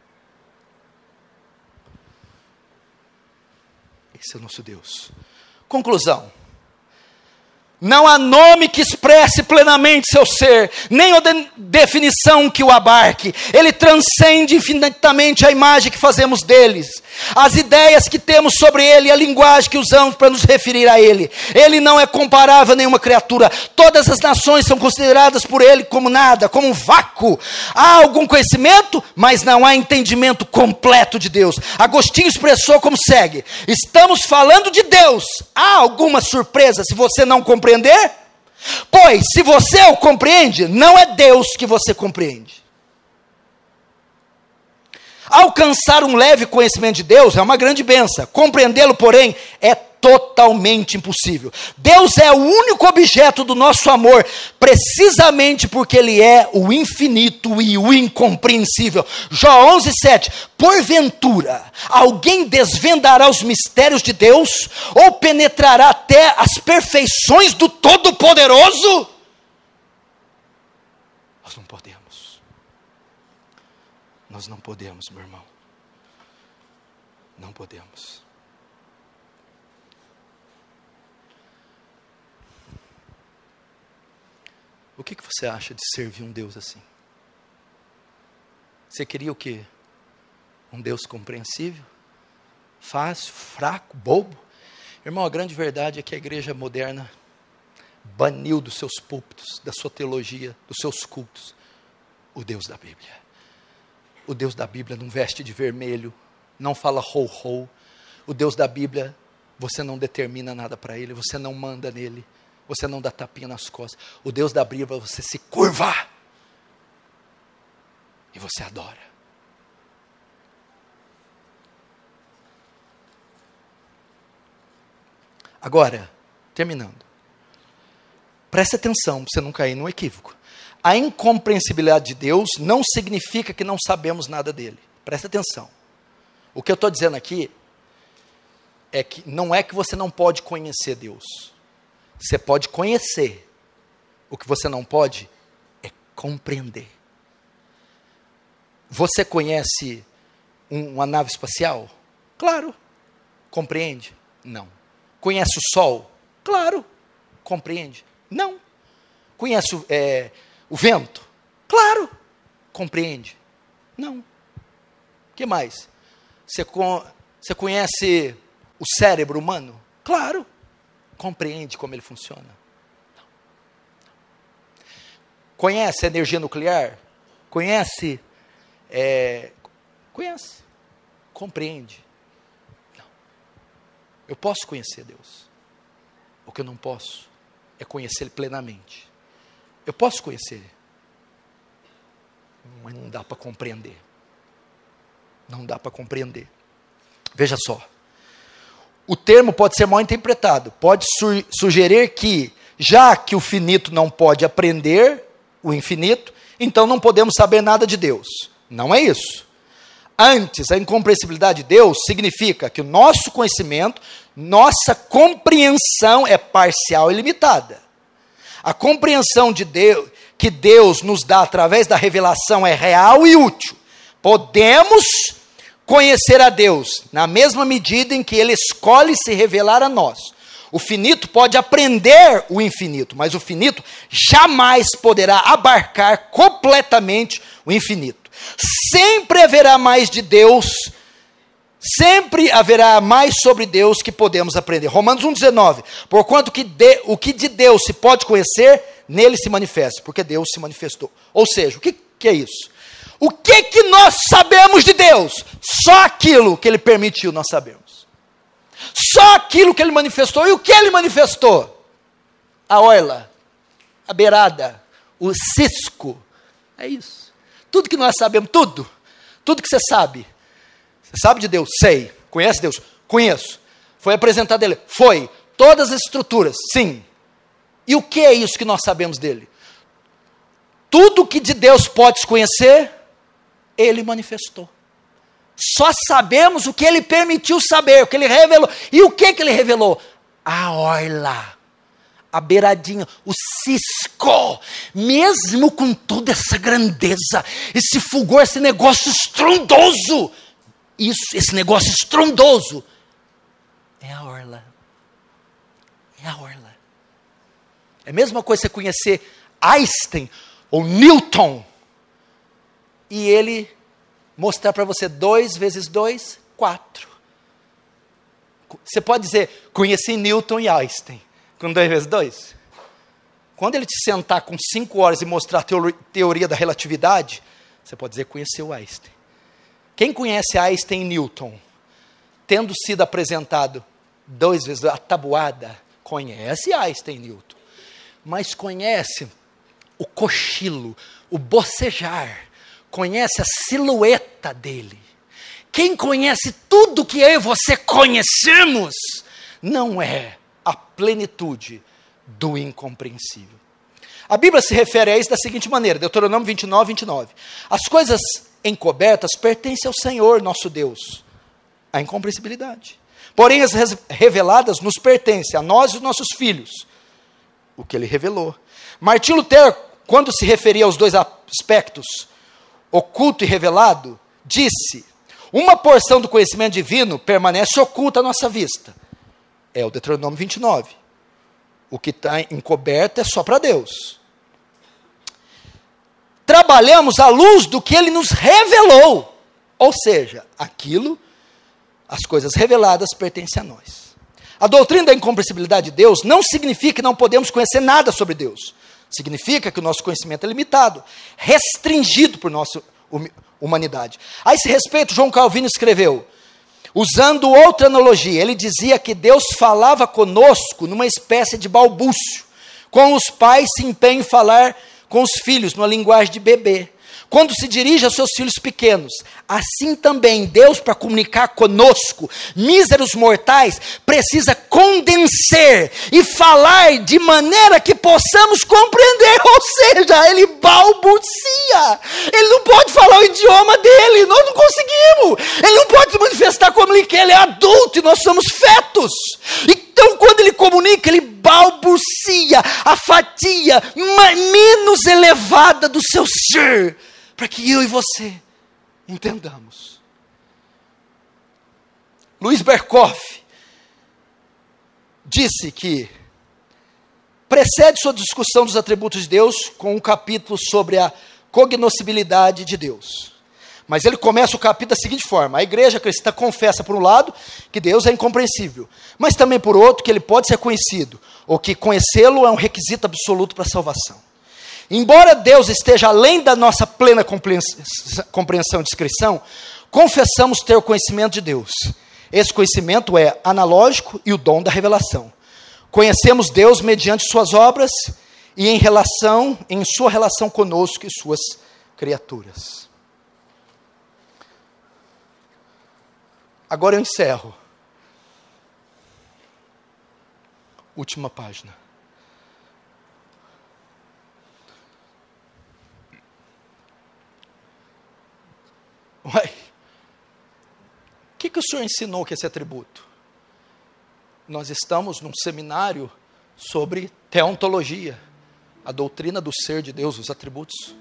Esse é o nosso Deus. Conclusão. Não há nome que expresse plenamente seu ser, nem a de- definição que o abarque. Ele transcende infinitamente a imagem que fazemos deles, as ideias que temos sobre ele e a linguagem que usamos para nos referir a ele. Ele não é comparável a nenhuma criatura. Todas as nações são consideradas por ele como nada, como um vácuo. Há algum conhecimento, mas não há entendimento completo de Deus. Agostinho expressou como segue: estamos falando de Deus. Há alguma surpresa se você não compreender? Pois, se você o compreende, não é Deus que você compreende. Alcançar um leve conhecimento de Deus é uma grande bênção. Compreendê-lo, porém, é totalmente impossível. Deus é o único objeto do nosso amor, precisamente porque Ele é o infinito e o incompreensível. Jó onze, sete. Porventura, alguém desvendará os mistérios de Deus, ou penetrará até as perfeições do Todo-Poderoso? Nós não podemos. Nós não podemos, meu irmão. Não podemos. O que, que você acha de servir um Deus assim? Você queria o quê? Um Deus compreensível? Fácil, fraco, bobo? Irmão, a grande verdade é que a igreja moderna baniu dos seus púlpitos, da sua teologia, dos seus cultos, o Deus da Bíblia. O Deus da Bíblia não veste de vermelho, não fala ho-ho. O Deus da Bíblia, você não determina nada para ele, você não manda nele. Você não dá tapinha nas costas. O Deus da Bíblia, você se curva. E você adora. Agora, terminando. Preste atenção, para você não cair num equívoco. A incompreensibilidade de Deus não significa que não sabemos nada dele. Preste atenção. O que eu estou dizendo aqui é que não é que você não pode conhecer Deus. Você pode conhecer. O que você não pode é compreender. Você conhece um, uma nave espacial? Claro. Compreende? Não. Conhece o Sol? Claro. Compreende? Não. Conhece é, o vento? Claro. Compreende? Não. O que mais? Você, con- você conhece o cérebro humano? Claro. Compreende como ele funciona? Não. Conhece a energia nuclear? Conhece? É, conhece. Compreende? Não. Eu posso conhecer Deus. O que eu não posso é conhecer Ele plenamente. Eu posso conhecer, mas não dá para compreender. Não dá para compreender. Veja só. O termo pode ser mal interpretado. Pode su- sugerir que, já que o finito não pode aprender o infinito, então não podemos saber nada de Deus. Não é isso. Antes, a incompreensibilidade de Deus significa que o nosso conhecimento, nossa compreensão é parcial e limitada. A compreensão de Deus, que Deus nos dá através da revelação é real e útil. Podemos conhecer a Deus na mesma medida em que Ele escolhe se revelar a nós. O finito pode aprender o infinito, mas o finito jamais poderá abarcar completamente o infinito. Sempre haverá mais de Deus, sempre haverá mais sobre Deus que podemos aprender. Romanos um, dezenove. Porquanto que de, o que de Deus se pode conhecer, nele se manifesta, porque Deus se manifestou. Ou seja, o que, que é isso? O que que nós sabemos de Deus? Só aquilo que Ele permitiu nós sabemos. Só aquilo que Ele manifestou. E o que Ele manifestou? A orla, a beirada, o cisco. É isso. Tudo que nós sabemos, tudo. Tudo que você sabe. Você sabe de Deus? Sei. Conhece Deus? Conheço. Foi apresentado a Ele? Foi. Todas as estruturas? Sim. E o que é isso que nós sabemos dele? Tudo que de Deus pode se conhecer, Ele manifestou. Só sabemos o que Ele permitiu saber, o que Ele revelou. E o que que Ele revelou? A orla, a beiradinha, o cisco. Mesmo com toda essa grandeza, esse fulgor, esse negócio estrondoso. Isso, esse negócio estrondoso. É a orla. É a orla. É a mesma coisa você conhecer Einstein ou Newton. E ele mostrar para você dois vezes dois, quatro. Você pode dizer, conheci Newton e Einstein, com dois vezes dois. Quando ele te sentar com cinco horas e mostrar a teoria da relatividade, você pode dizer, conheceu Einstein. Quem conhece Einstein e Newton, tendo sido apresentado dois vezes a tabuada, conhece Einstein e Newton, mas conhece o cochilo, o bocejar, conhece a silhueta dele. Quem conhece tudo que eu e você conhecemos, não é a plenitude do incompreensível. A Bíblia se refere a isso da seguinte maneira, Deuteronômio vinte e nove, vinte e nove. As coisas encobertas pertencem ao Senhor, nosso Deus, a incompreensibilidade. Porém, as reveladas nos pertencem, a nós e os nossos filhos, o que Ele revelou. Martim Lutero, quando se referia aos dois aspectos, oculto e revelado, disse, uma porção do conhecimento divino permanece oculta à nossa vista. É o Deuteronômio vinte e nove. O que está encoberto é só para Deus. Trabalhamos à luz do que Ele nos revelou. Ou seja, aquilo, as coisas reveladas pertencem a nós. A doutrina da incompreensibilidade de Deus não significa que não podemos conhecer nada sobre Deus. Significa que o nosso conhecimento é limitado, restringido por nossa humanidade. A esse respeito, João Calvino escreveu, usando outra analogia, ele dizia que Deus falava conosco numa espécie de balbúcio, como os pais se empenham em falar com os filhos, numa linguagem de bebê. Quando se dirige aos seus filhos pequenos, assim também Deus, para comunicar conosco, míseros mortais, precisa condensar e falar de maneira que possamos compreender, ou seja, Ele balbucia, Ele não pode falar o idioma dele, nós não conseguimos, Ele não pode se manifestar como Ele quer, Ele é adulto e nós somos fetos. Então quando Ele comunica, Ele balbucia a fatia menos elevada do seu ser, para que eu e você entendamos. Luiz Berkoff disse que precede sua discussão dos atributos de Deus com um capítulo sobre a cognoscibilidade de Deus. Mas ele começa o capítulo da seguinte forma, a igreja cristã confessa por um lado que Deus é incompreensível, mas também por outro que Ele pode ser conhecido, ou que conhecê-lo é um requisito absoluto para a salvação. Embora Deus esteja além da nossa plena compreensão e descrição, confessamos ter o conhecimento de Deus. Esse conhecimento é analógico e o dom da revelação. Conhecemos Deus mediante suas obras e em relação, em sua relação conosco e suas criaturas. Agora eu encerro. Última página. Uai, o que, que o senhor ensinou com esse atributo? Nós estamos num seminário sobre teontologia, a doutrina do ser de Deus, os atributos.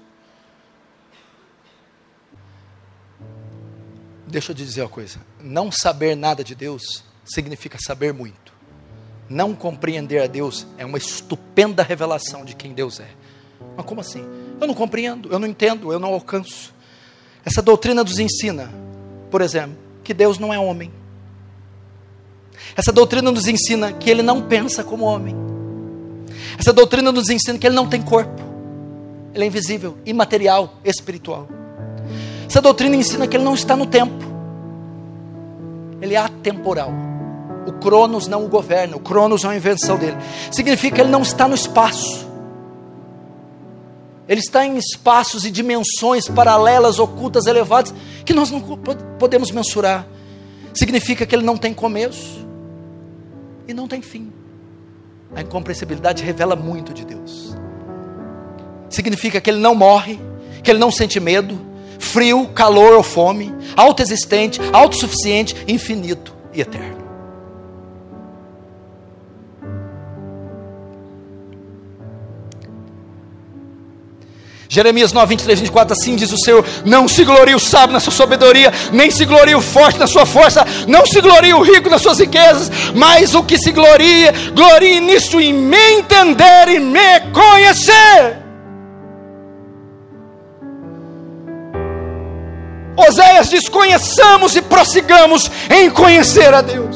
Deixa eu te dizer uma coisa, não saber nada de Deus significa saber muito. Não compreender a Deus é uma estupenda revelação de quem Deus é. Mas como assim? Eu não compreendo, eu não entendo, eu não alcanço. Essa doutrina nos ensina, por exemplo, que Deus não é homem. Essa doutrina nos ensina que Ele não pensa como homem. Essa doutrina nos ensina que Ele não tem corpo. Ele é invisível, imaterial, espiritual. Essa doutrina ensina que Ele não está no tempo. Ele é atemporal. O Cronos não o governa. O Cronos é uma invenção dele. Significa que Ele não está no espaço. Ele está em espaços e dimensões paralelas, ocultas, elevadas, que nós não podemos mensurar. Significa que Ele não tem começo e não tem fim. A incompreensibilidade revela muito de Deus. Significa que Ele não morre, que Ele não sente medo, frio, calor ou fome, autoexistente, autossuficiente, infinito e eterno. Jeremias nove, vinte e três, vinte e quatro, assim diz o Senhor: não se glorie o sábio na sua sabedoria, nem se glorie o forte na sua força, não se glorie o rico nas suas riquezas, mas o que se gloria, glorie nisto, em me entender e me conhecer. Oséias diz: conheçamos e prossigamos em conhecer a Deus.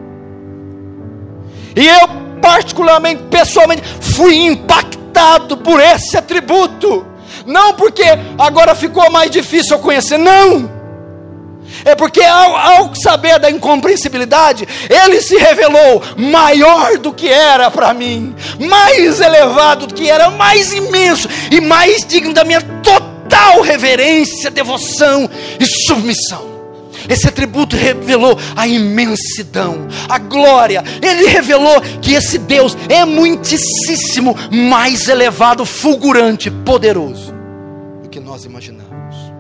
E eu particularmente, pessoalmente, fui impactado por esse atributo. Não porque agora ficou mais difícil eu conhecer, não. É porque ao, ao saber da incompreensibilidade, Ele se revelou maior do que era para mim, mais elevado do que era, mais imenso e mais digno da minha total reverência, devoção e submissão. Esse atributo revelou a imensidão, a glória. Ele revelou que esse Deus é muitíssimo mais elevado, fulgurante, poderoso do que nós imaginamos.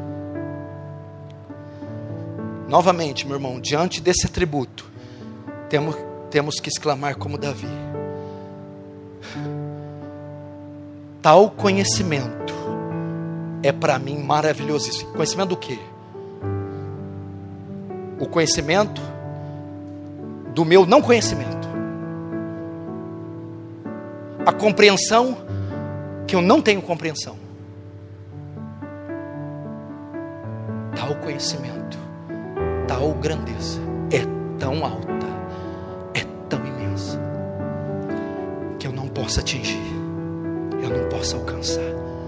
Novamente, meu irmão, diante desse atributo, temos, temos que exclamar como Davi: tal conhecimento é para mim maravilhosíssimo. Conhecimento do quê? O conhecimento do meu não conhecimento. A compreensão que eu não tenho compreensão. Tal conhecimento, tal grandeza é tão alta, é tão imensa, que eu não posso atingir, eu não posso alcançar.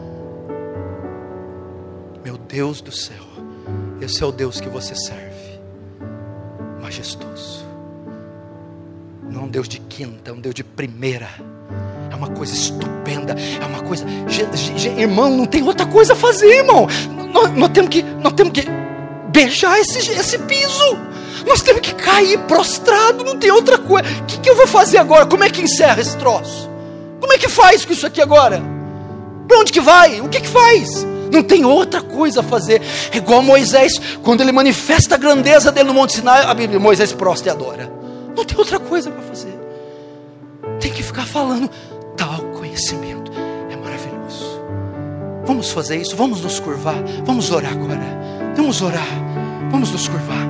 Meu Deus do céu, esse é o Deus que você serve. Majestoso, não é um Deus de quinta, é um Deus de primeira. É uma coisa estupenda, é uma coisa, irmão, não tem outra coisa a fazer, irmão. Nós, nós temos que, nós temos que beijar esse, esse piso. Nós temos que cair prostrado, não tem outra coisa. O que, que eu vou fazer agora? Como é que encerra esse troço? Como é que faz com isso aqui agora? Para onde que vai? O que que faz? Não tem outra coisa a fazer. É igual Moisés, quando ele manifesta a grandeza dele no Monte Sinai, a Bíblia, Moisés prostra e adora. Não tem outra coisa para fazer. Tem que ficar falando, tal conhecimento é maravilhoso. Vamos fazer isso, vamos nos curvar, vamos orar agora. Vamos orar, vamos nos curvar.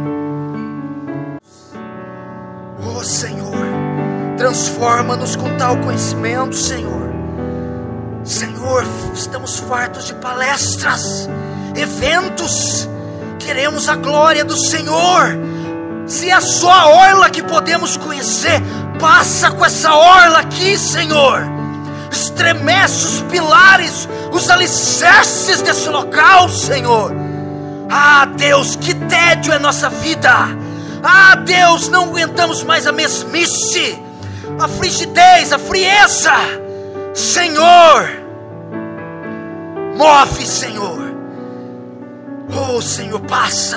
Oh Senhor, transforma-nos com tal conhecimento, Senhor. Senhor, estamos fartos de palestras, eventos, queremos a glória do Senhor. Se é só a orla que podemos conhecer, passa com essa orla aqui, Senhor. Estremece os pilares, os alicerces desse local, Senhor. Ah, Deus, que tédio é nossa vida. Ah, Deus, não aguentamos mais a mesmice, a frigidez, a frieza. Senhor, move, Senhor. Oh, Senhor, passa.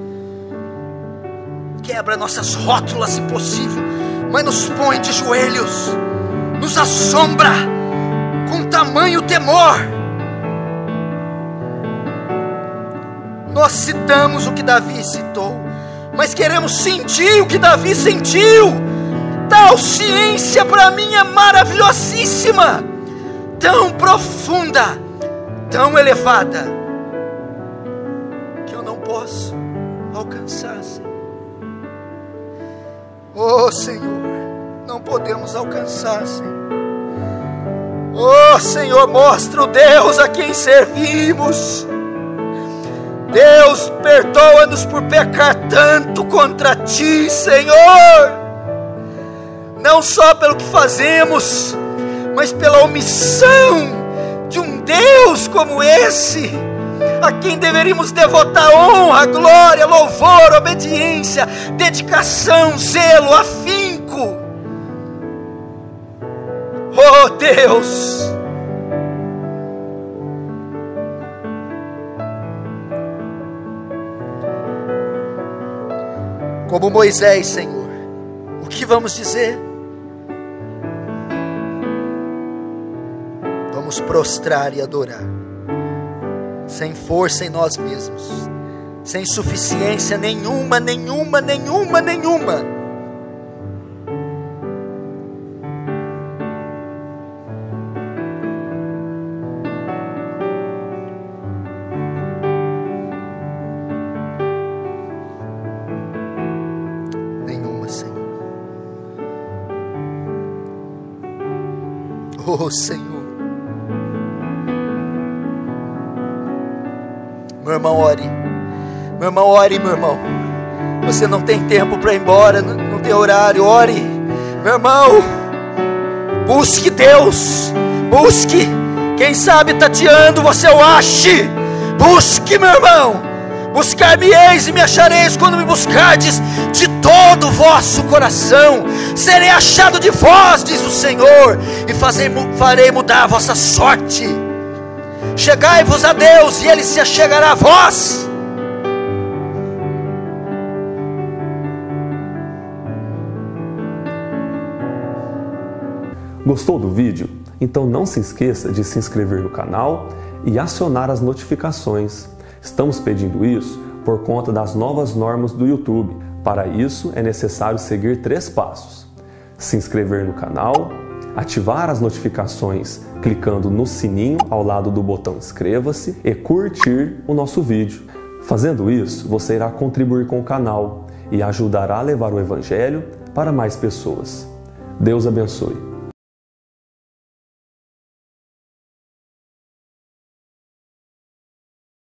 Quebra nossas rótulas se possível, mas nos põe de joelhos, nos assombra com tamanho temor. Nós citamos o que Davi citou, mas queremos sentir o que Davi sentiu. Tal ciência para mim é maravilhosíssima, tão profunda, tão elevada, que eu não posso alcançar, Senhor. Oh Senhor, não podemos alcançar, Senhor. Oh, Senhor, mostra o Deus a quem servimos. Deus, perdoa-nos por pecar tanto contra Ti, Senhor. Não só pelo que fazemos, mas pela omissão de um Deus como esse, a quem deveríamos devotar honra, glória, louvor, obediência, dedicação, zelo, afinco. Oh Deus, como Moisés, Senhor, o que vamos dizer? Vamos prostrar e adorar, sem força em nós mesmos, sem suficiência nenhuma, nenhuma, nenhuma, nenhuma. Oh Senhor, meu irmão, ore, meu irmão, ore, meu irmão. Você não tem tempo para ir embora, não, não tem horário, ore, meu irmão. Busque Deus, busque. Quem sabe tateando você o ache. Busque, meu irmão. Buscar-me-eis e me achareis quando me buscardes de todo o vosso coração. Serei achado de vós, diz o Senhor, e fazei, farei mudar a vossa sorte. Chegai-vos a Deus, e Ele se achegará a vós. Gostou do vídeo? Então não se esqueça de se inscrever no canal e acionar as notificações. Estamos pedindo isso por conta das novas normas do YouTube. Para isso é necessário seguir três passos: se inscrever no canal, ativar as notificações clicando no sininho ao lado do botão inscreva-se e curtir o nosso vídeo. Fazendo isso, você irá contribuir com o canal e ajudará a levar o Evangelho para mais pessoas. Deus abençoe.